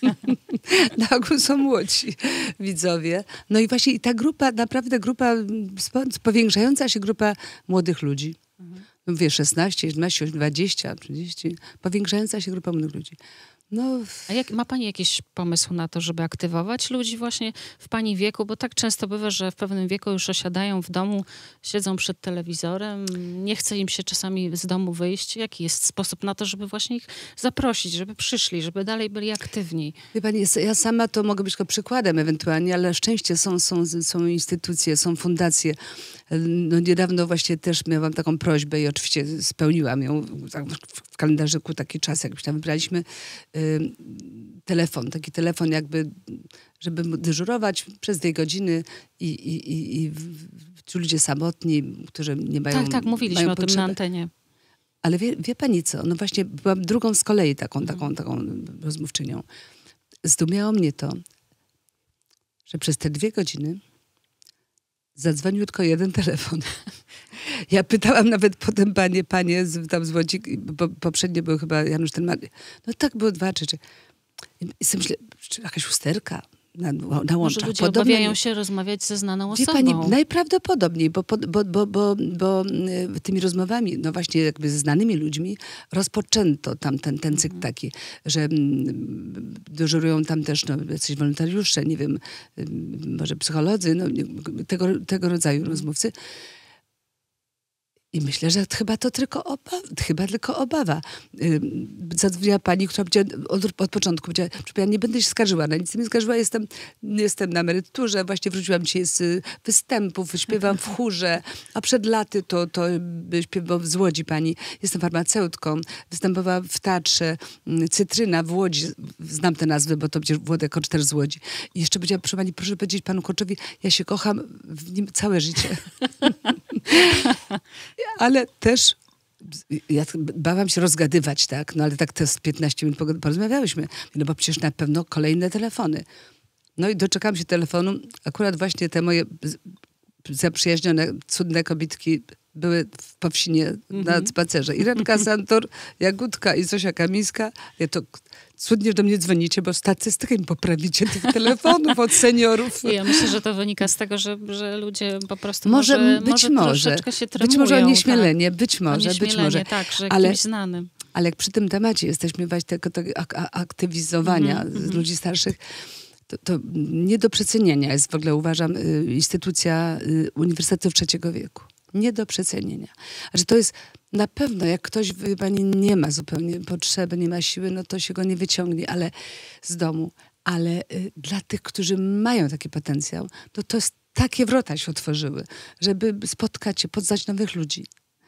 Na ogół są młodzi widzowie. No i właśnie ta grupa, naprawdę powiększająca się grupa młodych ludzi. Mówię 16, 17, 20, 30. Powiększająca się grupa młodych ludzi. No. A ma pani jakiś pomysł na to, żeby aktywować ludzi właśnie w pani wieku? Bo tak często bywa, że w pewnym wieku już osiadają w domu, siedzą przed telewizorem, nie chce im się czasami z domu wyjść. Jaki jest sposób na to, żeby właśnie ich zaprosić, żeby przyszli, żeby dalej byli aktywni? Wie pani, ja sama to mogę być tylko przykładem ewentualnie, ale na szczęście są instytucje, są fundacje. No niedawno właśnie też miałam taką prośbę i oczywiście spełniłam ją w kalendarzyku taki czas, jakbyś tam wybraliśmy taki telefon jakby, żeby dyżurować przez 2 godziny i ci ludzie samotni, którzy nie mają... Tak, mówiliśmy o tym na antenie. Ale wie pani co? No właśnie byłam drugą z kolei taką rozmówczynią. Zdumiało mnie to, że przez te 2 godziny zadzwonił tylko jeden telefon. Ja pytałam nawet potem panie tam z Łodzi, bo poprzednie były chyba Janusz Tenman. No tak było 2 czy 3. I sobie myślę, czy jakaś usterka na łączach. Może ludzie obawiają się rozmawiać ze znaną osobą. Wie pani, najprawdopodobniej, bo tymi rozmowami, no właśnie jakby ze znanymi ludźmi, rozpoczęto tam ten cykl taki, że dyżurują tam też jacyś wolontariusze, nie wiem, może psycholodzy, tego rodzaju rozmówcy. I myślę, że chyba tylko obawa. Zadzwoniła pani, która od początku powiedziała, że ja nie będę się skarżyła, na nic nie skarżyła, jestem na emeryturze, właśnie wróciłam dzisiaj z występów, śpiewam w chórze, a przed laty to śpiewam z Łodzi pani, jestem farmaceutką, występowałam w Teatrze Cytryna w Łodzi, znam te nazwy, bo to przecież Włodek Kocz też z Łodzi. I jeszcze powiedziała, proszę powiedzieć panu Koczowi, ja się kocham w nim całe życie. Ale też ja bałam się rozgadywać, tak? No ale tak te z 15 minut porozmawiałyśmy. No bo przecież na pewno kolejne telefony. No i doczekałam się telefonu. Akurat właśnie te moje zaprzyjaźnione, cudne kobietki były po wsinie na spacerze. Irenka Santor, Jagódka i Zosia Kamińska. Ja to cudnie, że do mnie dzwonicie, bo statystykę mi poprawicie tych telefonów od seniorów. Ja myślę, że to wynika z tego, że ludzie po prostu może troszeczkę się tremują. Być może onieśmielenie, tak. być może. Tak, że jakimś znanym. Ale jak przy tym temacie jesteśmy właśnie tego aktywizowania ludzi starszych, to nie do przecenienia jest w ogóle, uważam, instytucja Uniwersytetów Trzeciego Wieku. Nie do przecenienia. Znaczy to jest na pewno, jak ktoś pani nie ma zupełnie potrzeby, nie ma siły, no to się go nie wyciągnie, ale z domu. Ale dla tych, którzy mają taki potencjał, to jest takie wrota się otworzyły, żeby spotkać się, poznać nowych ludzi.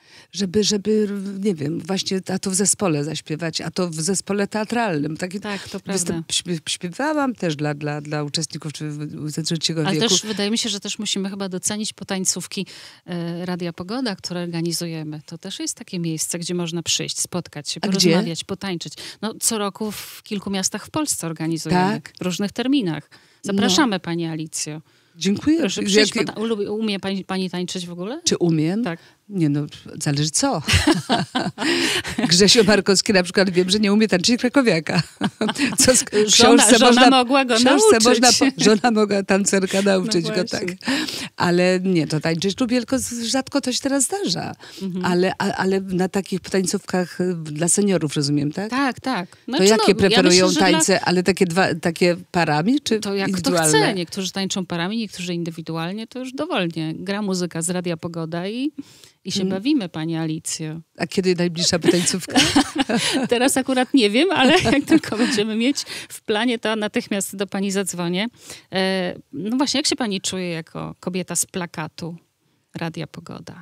żeby, nie wiem, właśnie a to w zespole zaśpiewać, a to w zespole teatralnym. Tak, to prawda. Śpiewałam też dla uczestników trzeciego Ale wieku. też wydaje mi się, że też musimy chyba docenić potańcówki Radia Pogoda, które organizujemy. To też jest takie miejsce, gdzie można przyjść, spotkać się, porozmawiać, potańczyć. No, co roku w kilku miastach w Polsce organizujemy. W różnych terminach. Zapraszamy Pani Alicjo. Dziękuję. Proszę przyjść. Umie pani tańczyć w ogóle? Czy umiem? Tak. Nie no, zależy co. Grzesio Markowski na przykład wiem, że nie umie tańczyć krakowiaka. Co żona mogła go nauczyć. Żona mogła tancerka nauczyć go, tak. Ale nie, to tańczyć lubię, tylko rzadko to się teraz zdarza. Ale na takich tańcówkach dla seniorów, rozumiem, tak? Tak. To jakie preferują tańce, ale takie parami, czy to jak indywidualne? kto chce. Niektórzy tańczą parami, niektórzy indywidualnie, to już dowolnie. Gra muzyka z Radia Pogoda i się bawimy, Pani Alicjo. A kiedy najbliższa tańcówka? Teraz akurat nie wiem, ale jak tylko będziemy mieć w planie, to natychmiast do Pani zadzwonię. No właśnie, jak się Pani czuje jako kobieta z plakatu Radia Pogoda?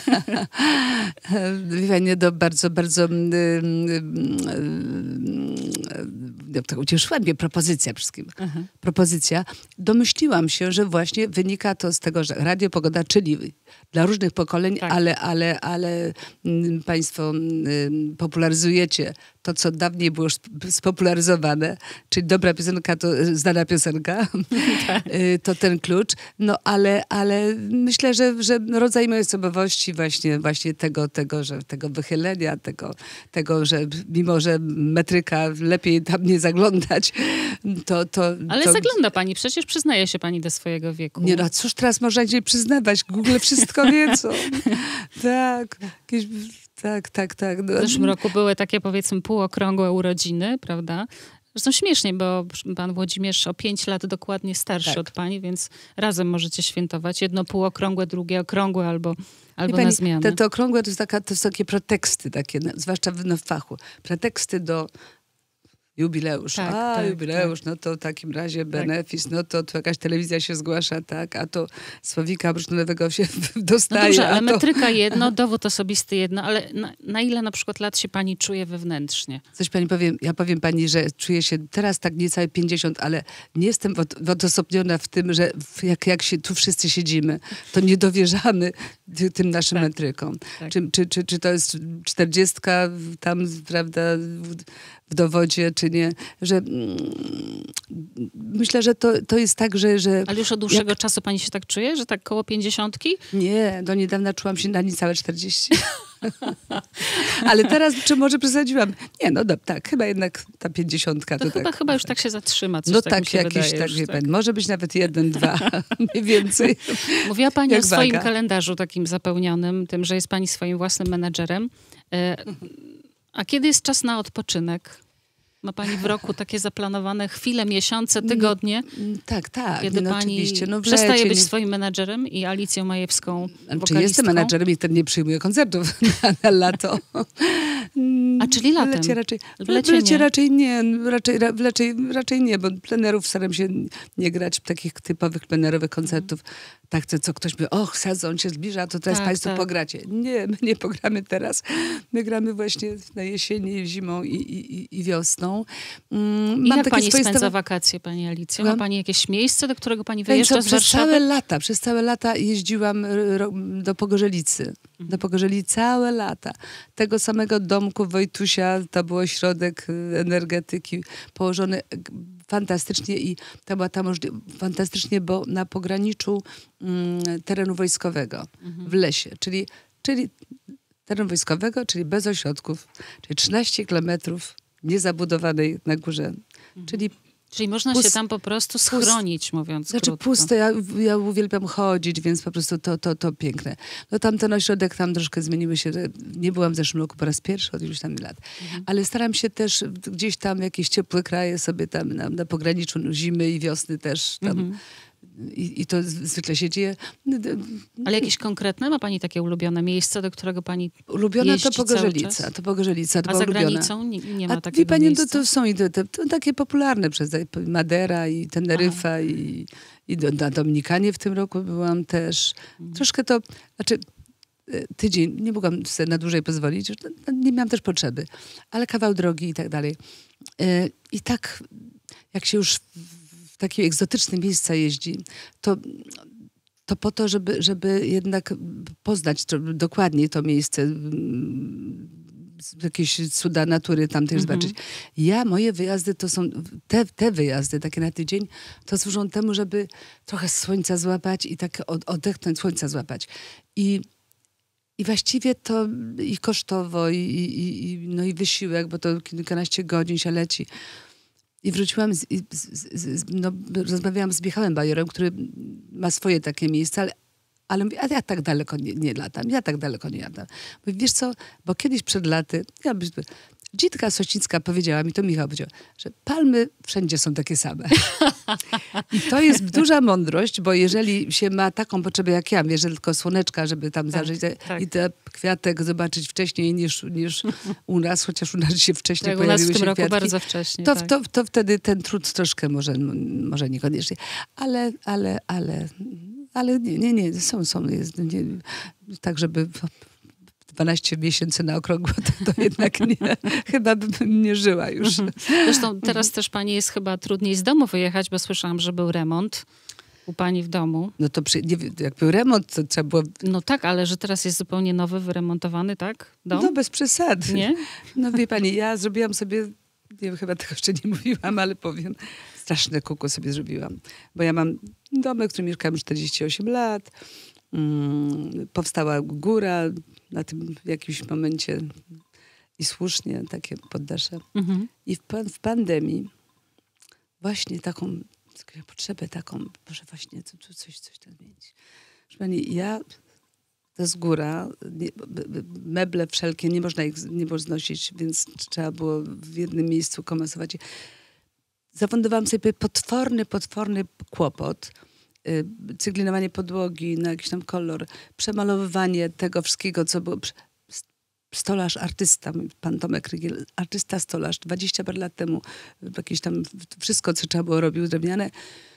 Wie to bardzo tak ucieszyła mnie propozycja wszystkim. Propozycja. Domyśliłam się, że właśnie wynika to z tego, że Radio Pogoda, czyli dla różnych pokoleń, ale państwo popularyzujecie to, co dawniej było spopularyzowane, czyli dobra piosenka to znana piosenka, to ten klucz. No ale myślę, że rodzaj mojej osobowości właśnie tego wychylenia, tego, że mimo, że metryka lepiej tam nie zaglądać, Ale zagląda Pani, przecież przyznaje się Pani do swojego wieku. Nie no, cóż teraz można dzisiaj przyznawać? Google wszystko wiedzą. Tak. Tak. No. W zeszłym roku były takie, powiedzmy, półokrągłe urodziny, prawda? Zresztą śmiesznie, bo pan Włodzimierz o 5 lat dokładnie starszy od pani, więc razem możecie świętować. Jedno półokrągłe, drugie okrągłe albo pani, na zmianę. Te okrągłe to są takie preteksty, zwłaszcza w fachu. Preteksty do jubileusz. Jubileusz, no to w takim razie benefis, no to jakaś telewizja się zgłasza, tak, a to słowika brusztonowego się dostaje. No dobrze, ale metryka jedno, dowód osobisty jedno, ale na ile na przykład lat się pani czuje wewnętrznie? Coś pani powiem, ja powiem pani, że czuję się teraz tak niecałe 50, ale nie jestem odosobniona w tym, że jak się tu wszyscy siedzimy, to nie dowierzamy tym naszym metrykom. Tak. Czy to jest 40 tam, prawda, w dowodzie, czy nie, że myślę, że to jest tak, że... Ale już od dłuższego czasu pani się tak czuje, że tak koło 50? Nie, do niedawna czułam się na niecałe 40. Ale teraz, czy może przesadziłam? Nie, no tak, chyba jednak ta 50. To chyba już tak się zatrzyma, coś no tak mi się wydaje. Tak, wie pani, może być nawet 1, 2, mniej więcej. Mówiła pani o swoim kalendarzu takim zapełnionym, tym, że jest pani swoim własnym menedżerem. A kiedy jest czas na odpoczynek? Ma pani w roku takie zaplanowane chwile, miesiące, tygodnie? Tak. Kiedy pani oczywiście. No, przestaje być swoim menedżerem i Alicją Majewską wokalistką? Czy jestem menedżerem i ten nie przyjmuje koncertów na lato? A czyli latem? W lecie raczej nie. Raczej nie, bo plenerów staram się nie grać, takich typowych plenerowych koncertów. Tak, co ktoś by, sezon się zbliża, to teraz państwo pogracie. Nie, my nie pogramy teraz. My gramy właśnie na jesieni, zimą i wiosną. I jak pani spędza wakacje, pani Alicjo? Ma pani jakieś miejsce, do którego pani wyjeżdża z Warszawy? Przez całe lata jeździłam do Pogorzelicy. Do Pogorzelicy całe lata. Tego samego domku Wojtusia, to był ośrodek energetyki położony fantastycznie i to była fantastycznie, bo na pograniczu terenu wojskowego, w lesie, czyli teren wojskowego, czyli bez ośrodków, czyli 13 kilometrów niezabudowanej na górze, Czyli można się tam po prostu schronić, mówiąc krótko. Pusto. Ja uwielbiam chodzić, więc po prostu to piękne. No tamten ośrodek, tam troszkę zmieniły się. Nie byłam w zeszłym roku po raz pierwszy od iluś tam lat. Ale staram się też gdzieś tam jakieś ciepłe kraje sobie tam na pograniczu zimy i wiosny też tam. I to zwykle się dzieje. Ale jakieś konkretne? Ma pani takie ulubione miejsce, do którego pani ulubiona jeździ to Pogorzelica. A za granicą nie ma takiego pani, miejsca? To są to takie popularne przez Madera i Teneryfa i na Dominikanie w tym roku byłam też. Troszkę to, tydzień, nie mogłam sobie na dłużej pozwolić, nie miałam też potrzeby, ale kawał drogi i tak dalej. I tak, jak się już w takie egzotyczne miejsca jeździ, to po to, żeby jednak poznać dokładnie to miejsce, jakieś cuda natury tam też zobaczyć. Moje wyjazdy to są, te wyjazdy takie na tydzień, to służą temu, żeby trochę słońca złapać i tak odetchnąć, słońca złapać. I właściwie to i kosztowo, i wysiłek, bo to kilkanaście godzin się leci. I wróciłam, rozmawiałam z Michałem Bajorem, który ma swoje takie miejsca, ale mówię, a ja tak daleko nie latam, ja tak daleko nie latam. Mówię, wiesz co, bo kiedyś przed laty, Dzitka Sosicka powiedziała mi, to Michał powiedział, że palmy wszędzie są takie same. I to jest duża mądrość, bo jeżeli się ma taką potrzebę jak ja, że tylko słoneczka, żeby tam zażyć i te kwiatek zobaczyć wcześniej niż u nas, chociaż u nas się wcześniej tak, pojawiły się w tym kwiatki, roku bardzo wcześnie. To wtedy ten trud troszkę może niekoniecznie. Ale nie, jest, nie, tak żeby 12 miesięcy na okrągło, to jednak nie, chyba bym nie żyła już. Zresztą teraz też pani jest chyba trudniej z domu wyjechać, bo słyszałam, że był remont u pani w domu. No to jak był remont, to trzeba było... No tak, ale że teraz jest zupełnie nowy, wyremontowany, tak? Dom? No bez przesady. Nie? No wie pani, ja zrobiłam sobie, nie wiem, chyba tego jeszcze nie mówiłam, ale powiem, straszne kuku sobie zrobiłam. Bo ja mam domek, w którym mieszkam 48 lat. Powstała góra na tym w jakimś momencie i słusznie takie poddasze. I w pandemii właśnie taką potrzebę taką, może właśnie coś tam mieć. Proszę pani, to jest góra, meble wszelkie, nie można znosić, więc trzeba było w jednym miejscu komasować. Zawądowałam sobie potworny kłopot. Cyglinowanie podłogi na jakiś tam kolor, przemalowywanie tego wszystkiego, co było. Stolarz, artysta, pan Tomek Rygiel, artysta, stolarz, 20 parę lat temu, jakieś tam wszystko, co trzeba było robił, drewniane,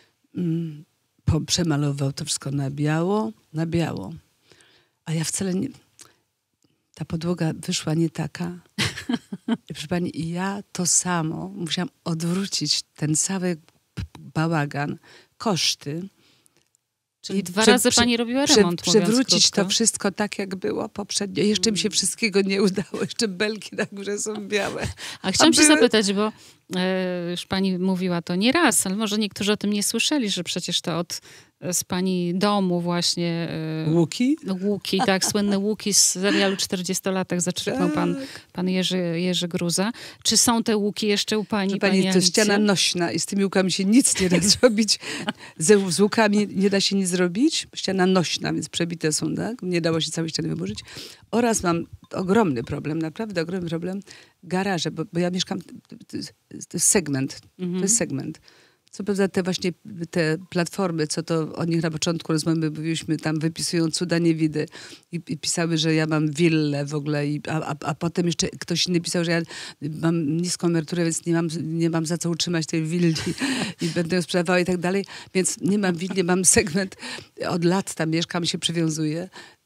przemalował to wszystko na biało. A ja wcale nie... Ta podłoga wyszła nie taka. Proszę pani, i ja to samo musiałam odwrócić ten cały bałagan, koszty. Czyli dwa razy pani robiła remont, przewrócić to wszystko tak, jak było poprzednio. Jeszcze mi się wszystkiego nie udało. Jeszcze belki na górze są białe. A chciałam się zapytać, bo już pani mówiła to nie raz, ale może niektórzy o tym nie słyszeli, że przecież to z pani domu właśnie... Łuki? Łuki, tak. Słynne łuki z serialu 40-latek zaczerpnął pan Jerzy Gruza. Czy są te łuki jeszcze u pani? Pani, to ściana nośna i z tymi łukami się nic nie da zrobić. Z łukami nie da się nic zrobić. Ściana nośna, więc przebite są, tak? Nie dało się całej ściany wyburzyć. Oraz mam ogromny problem, naprawdę ogromny problem, garaże, bo ja mieszkam, to jest segment, to jest segment. Co prawda te platformy, co to o nich na początku rozmowy mówiliśmy, tam wypisują cuda niewidy i pisały, że ja mam willę w ogóle, a potem jeszcze ktoś inny pisał, że ja mam niską emeryturę, więc nie mam za co utrzymać tej willi i będę ją sprzedawała i tak dalej. Więc nie mam willi, mam segment, od lat tam mieszkam, się przywiązuję.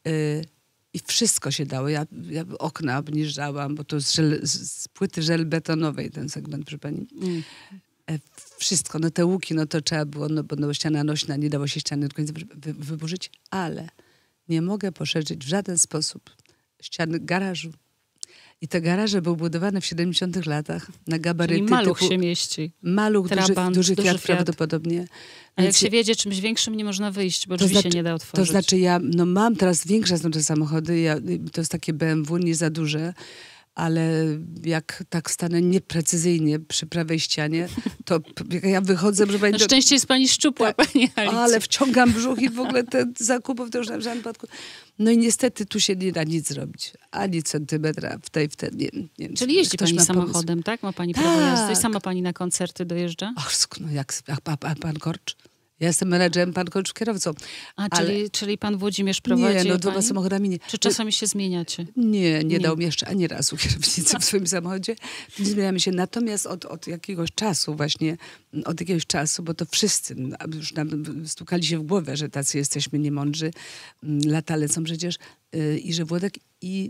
I wszystko się dało. Ja okna obniżałam, bo to z płyty żelbetonowej ten segment, proszę pani. Wszystko, no te łuki, no to trzeba było, bo ściana nośna, nie dało się ściany do końca wyburzyć, ale nie mogę poszerzyć w żaden sposób ściany garażu. I te garaże były budowane w 70 latach na gabaryty. Czyli maluch się mieści. Maluch, duży Fiat prawdopodobnie. A jak się wiedzie czymś większym, nie można wyjść, bo drzwi się nie da otworzyć. To znaczy ja mam teraz większe są te samochody, to jest takie BMW, nie za duże, ale jak tak stanę nieprecyzyjnie przy prawej ścianie, to jak ja wychodzę... Na szczęście jest pani szczupła, tak, pani Alicjo. Ale wciągam brzuch i w ogóle te zakupów to już na żadnym przypadku. No i niestety tu się nie da nic zrobić. Ani centymetra w tej nie. Czyli jeździ pani samochodem, tak? Ma pani prawo jazdy? Sama pani na koncerty dojeżdża? Ach, no jak pan Korcz? Ja jestem menedżerem, pan Kolcz kierowcą. Czyli pan Włodzimierz prowadzi? Nie, 2 samochodami nie. Czy czasami się zmieniacie? Nie dał mi jeszcze ani razu kierownicy w swoim samochodzie. Nie zmieniamy się. Natomiast od jakiegoś czasu właśnie, bo to wszyscy już nam stukali się w głowę, że tacy jesteśmy niemądrzy. Lata lecą przecież i że Włodek i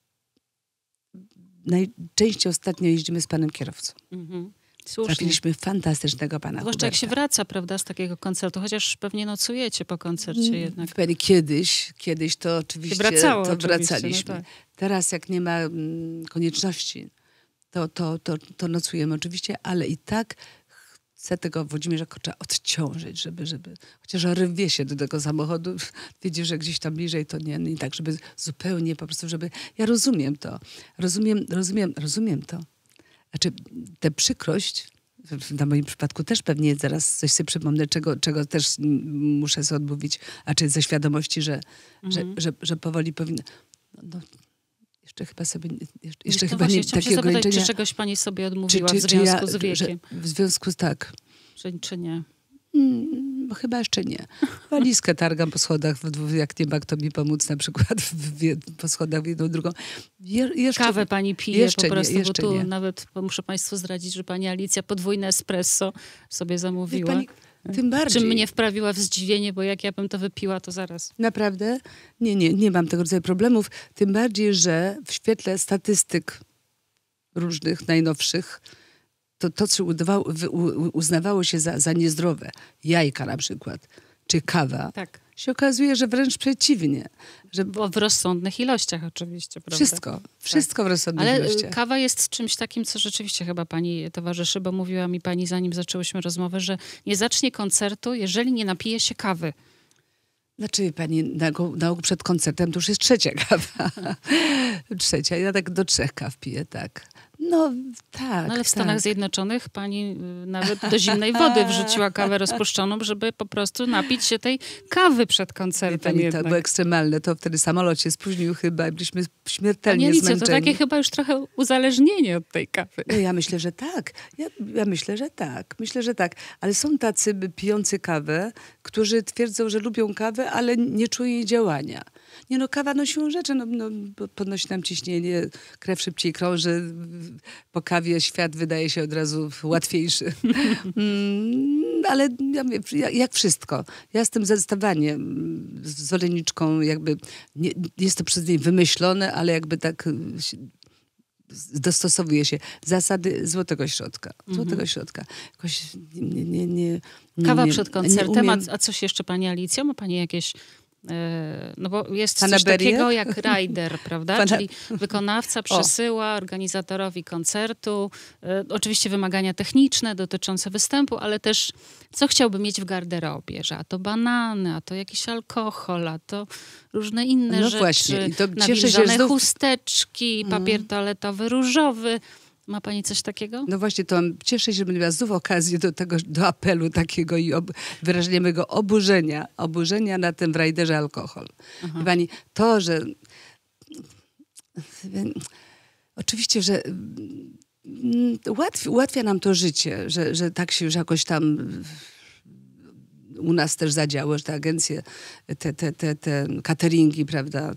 najczęściej ostatnio jeździmy z panem kierowcą. Słusznie. Trafiliśmy fantastycznego pana Zwłaszcza jak się wraca, prawda, z takiego koncertu, chociaż pewnie nocujecie po koncercie jednak. Kiedyś to oczywiście wracaliśmy. No tak. Teraz jak nie ma konieczności, to nocujemy oczywiście, ale i tak chcę tego Włodzimierza Korcza odciążyć, żeby chociaż rwie się do tego samochodu, widzi, że gdzieś tam bliżej, to nie tak, żeby zupełnie po prostu, żeby... Ja rozumiem to. Rozumiem to. Znaczy, tę przykrość, na moim przypadku też pewnie zaraz coś sobie przypomnę, czego też muszę sobie odmówić, a czy ze świadomości, że powoli powinno... No, jeszcze chyba sobie... Jeszcze chyba nie takiego ograniczenia... Czy czegoś pani sobie odmówiła w związku z wiekiem? W związku z tak. Czy nie? Chyba jeszcze nie. Walizkę targam po schodach, jak nie ma kto mi pomóc na przykład po schodach w jedną, drugą. Kawę pani pije po prostu, nie, bo tu nie. Nawet muszę państwu zdradzić, że pani Alicja podwójne espresso sobie zamówiła. Pani, tym bardziej. Czym mnie wprawiła w zdziwienie, bo jak ja bym to wypiła, to zaraz. Naprawdę? Nie mam tego rodzaju problemów. Tym bardziej, że w świetle statystyk różnych, najnowszych, to co uznawało się za niezdrowe, jajka na przykład, czy kawa, tak. się okazuje, że wręcz przeciwnie. Bo w rozsądnych ilościach oczywiście, prawda? Wszystko w rozsądnych ilościach. Ale kawa jest czymś takim, co rzeczywiście chyba pani towarzyszy, bo mówiła mi pani, zanim zaczęłyśmy rozmowę, że nie zacznie koncertu, jeżeli nie napije się kawy. Znaczy pani, na ogół przed koncertem to już jest 3. kawa. 3. Ja tak do 3 kaw piję, tak. No tak. No, ale w Stanach Zjednoczonych pani nawet do zimnej wody wrzuciła kawę rozpuszczoną, żeby po prostu napić się tej kawy przed koncertem. Pani, to było ekstremalne. To wtedy samolot się spóźnił chyba i byliśmy śmiertelnie zmęczeni. To takie chyba już trochę uzależnienie od tej kawy. Ja myślę, że tak. Ja myślę, że tak. Myślę, że tak. Ale są tacy pijący kawę, którzy twierdzą, że lubią kawę, ale nie czują jej działania. Kawa siłą rzeczy, podnosi nam ciśnienie, krew szybciej krąży, po kawie świat wydaje się od razu łatwiejszy. Ale jak wszystko. Ja jestem zdecydowanie zwolenniczką, jakby, nie, jest to przez mnie wymyślone, ale jakby tak dostosowuje się zasady złotego środka. Jakoś Kawa przed koncertem, a coś jeszcze pani Alicjo? Ma pani jakieś... No bo jest coś takiego jak rider, prawda? Czyli wykonawca przesyła organizatorowi koncertu oczywiście wymagania techniczne dotyczące występu, ale też co chciałby mieć w garderobie, że a to banany, a to jakiś alkohol, a to różne inne rzeczy. Właśnie. I to nawilżone chusteczki, papier toaletowy różowy. Ma pani coś takiego? No właśnie, to cieszę się, że będę miała znów okazję do apelu takiego i wyrażenia mojego oburzenia na tym w rajderze alkohol. Pani, to, że oczywiście, że ułatwia nam to życie, że tak się już jakoś tam u nas też zadziało, że te agencje, te cateringi, prawda,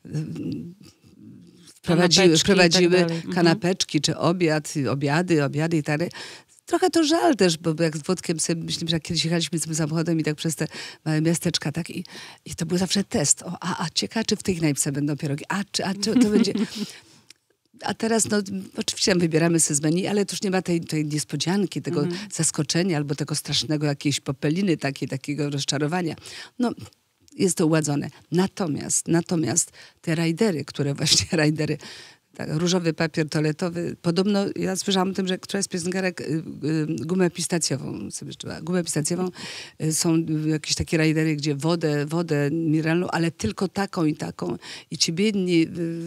wprowadziły kanapeczki, czy obiady i tak dalej. Trochę to żal też, bo jak z Włodkiem sobie myślimy, że jak kiedyś jechaliśmy tym samochodem i tak przez te małe miasteczka, tak i to był zawsze test. Ciekawe, czy w tej knajpce będą pierogi, czy to będzie... A teraz, oczywiście wybieramy sobie z menu, ale to już nie ma tej niespodzianki, tego zaskoczenia albo tego strasznego jakiejś popeliny, takiego rozczarowania. Jest to uładzone. Natomiast te rajdery, tak, różowy papier toaletowy, podobno ja słyszałam o tym, że któraś z piosenkarek gumę pistacjową sobie życzyła. Gumę pistacjową, są jakieś takie rajdery, gdzie wodę mineralną, ale tylko taką i taką. I ci biedni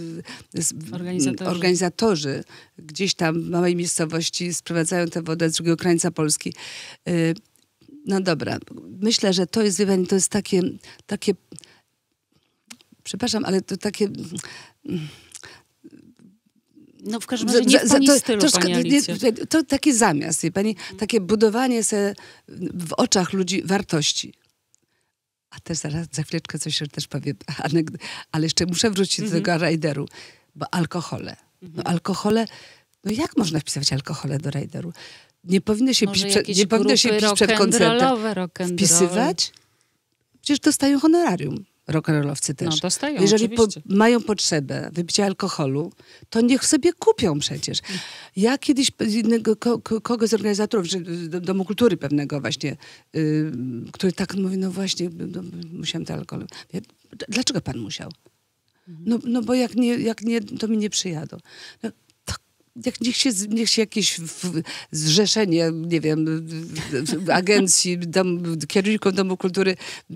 organizatorzy gdzieś tam w małej miejscowości sprowadzają tę wodę z drugiego krańca Polski. No dobra, myślę, że to jest takie przepraszam, ale to takie No w każdym razie nie w pani stylu, pani Alicjo. To taki zamiast, wie pani, takie budowanie sobie w oczach ludzi wartości. A też za chwileczkę coś też powiem, ale jeszcze muszę wrócić do tego rajderu, bo alkohole. No alkohole, no jak można wpisywać alkohole do rajderu? Nie powinno się pić przed koncertem. Wpisywać? Przecież dostają honorarium. Rock'n'rollowcy też. No dostają, jeżeli mają potrzebę wypicia alkoholu, to niech sobie kupią przecież. Ja kiedyś kogoś z organizatorów, Domu Kultury pewnego właśnie, który tak mówi, no właśnie, musiałem ten alkohol. Dlaczego pan musiał? No bo jak nie, to mi nie przyjadą. No, niech się jakieś zrzeszenie, nie wiem, w agencji, kierowników Domu Kultury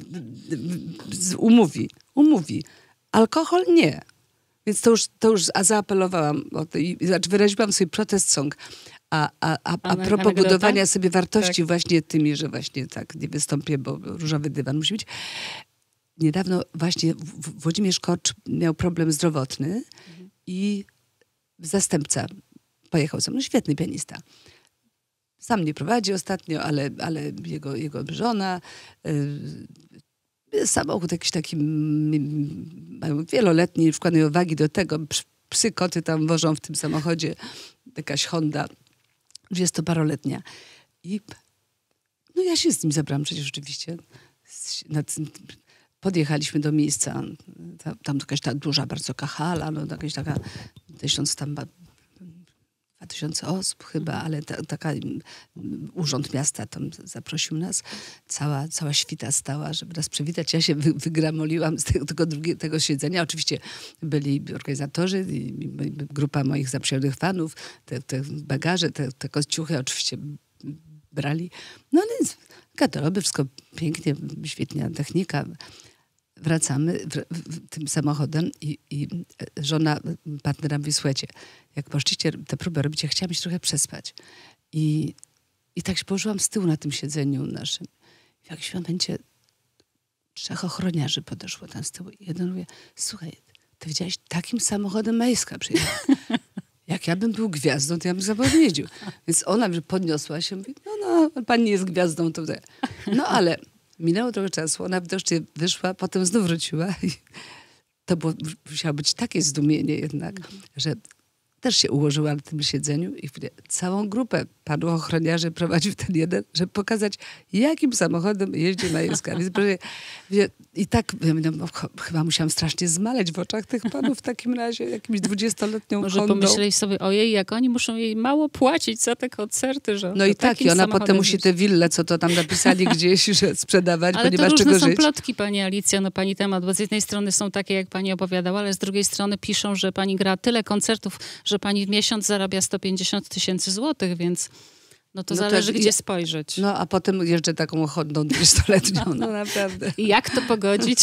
umówi. Alkohol nie. Więc to już zaapelowałam, znaczy wyraziłam sobie protest song. A propos budowania sobie wartości właśnie tymi, że właśnie tak nie wystąpię, bo różowy dywan musi być. Niedawno właśnie Włodzimierz Korcz miał problem zdrowotny i zastępca pojechał ze mną, świetny pianista. Sam nie prowadzi ostatnio, ale jego żona, samochód jakiś taki wieloletni, wkładają wagi do tego, psy, koty tam wożą w tym samochodzie, jakaś Honda 20-paroletnia. I no ja się z nim zabrałam przecież oczywiście. Podjechaliśmy do miejsca, tam jakaś ta duża bardzo hala, no jakaś taka 2000 osób chyba, ale taka urząd miasta tam zaprosił nas. Cała świta stała, żeby nas przywitać. Ja się wygramoliłam z tego siedzenia. Oczywiście byli organizatorzy, i grupa moich zaprzyjaźnionych fanów, te bagaże, te kościuchy oczywiście brali. No ale garderoby, wszystko pięknie, świetna technika. Wracamy tym samochodem i żona partnera mówi, słuchajcie, jak poszliście tę próbę robić, ja chciałam się trochę przespać. I tak się położyłam z tyłu na tym siedzeniu naszym. W jakimś momencie 3 ochroniarzy podeszło tam z tyłu. I jeden mówi, słuchaj, ty widziałeś, takim samochodem Majska przyjechała. Jak ja bym był gwiazdą, to ja bym zapowiedział. Więc ona podniosła się i mówi, no, pani jest gwiazdą tutaj. No ale minęło trochę czasu, ona widocznie wyszła, potem znów wróciła i to musiało być takie zdumienie jednak, że też się ułożyła na tym siedzeniu i całą grupę panu ochroniarzy prowadził ten jeden, żeby pokazać, jakim samochodem jeździ Majewska. I tak no, chyba musiałam strasznie zmaleć w oczach tych panów w takim razie, jakimś 20-letnią Może Hondą. pomyśleli sobie, ojej, jak oni muszą jej mało płacić za te koncerty, że no i tak, i ona potem musi te wille, co to tam napisali gdzieś, że sprzedawać, ale bo nie masz czego żyć. Ale to różne są plotki, pani Alicjo, na pani temat, bo z jednej strony są takie, jak pani opowiadała, ale z drugiej strony piszą, że pani gra tyle koncertów, że pani w miesiąc zarabia 150 000 złotych, więc no to zależy, gdzie spojrzeć. No, a potem jeżdżę taką Hondą 20-letnią, no naprawdę. I jak to pogodzić?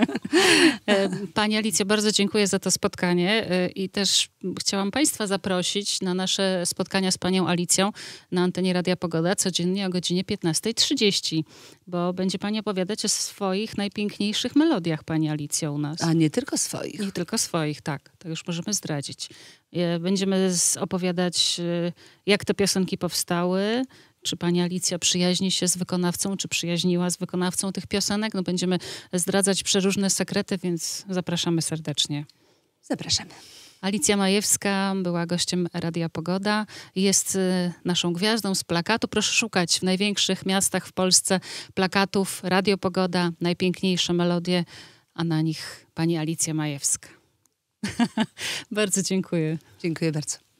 Pani Alicjo, bardzo dziękuję za to spotkanie i też chciałam państwa zaprosić na nasze spotkania z panią Alicją na antenie Radia Pogoda codziennie o godzinie 15:30, bo będzie pani opowiadać o swoich najpiękniejszych melodiach, pani Alicjo, u nas. A nie tylko swoich. Nie tylko swoich, tak. To już możemy zdradzić. Będziemy opowiadać, jak te piosenki powstały, czy pani Alicja przyjaźni się z wykonawcą, czy przyjaźniła z wykonawcą tych piosenek. No, będziemy zdradzać przeróżne sekrety, więc zapraszamy serdecznie. Zapraszamy. Alicja Majewska była gościem Radia Pogoda. Jest naszą gwiazdą z plakatu. Proszę szukać w największych miastach w Polsce plakatów Radio Pogoda, najpiękniejsze melodie, a na nich pani Alicja Majewska. Bardzo dziękuję. Dziękuję bardzo.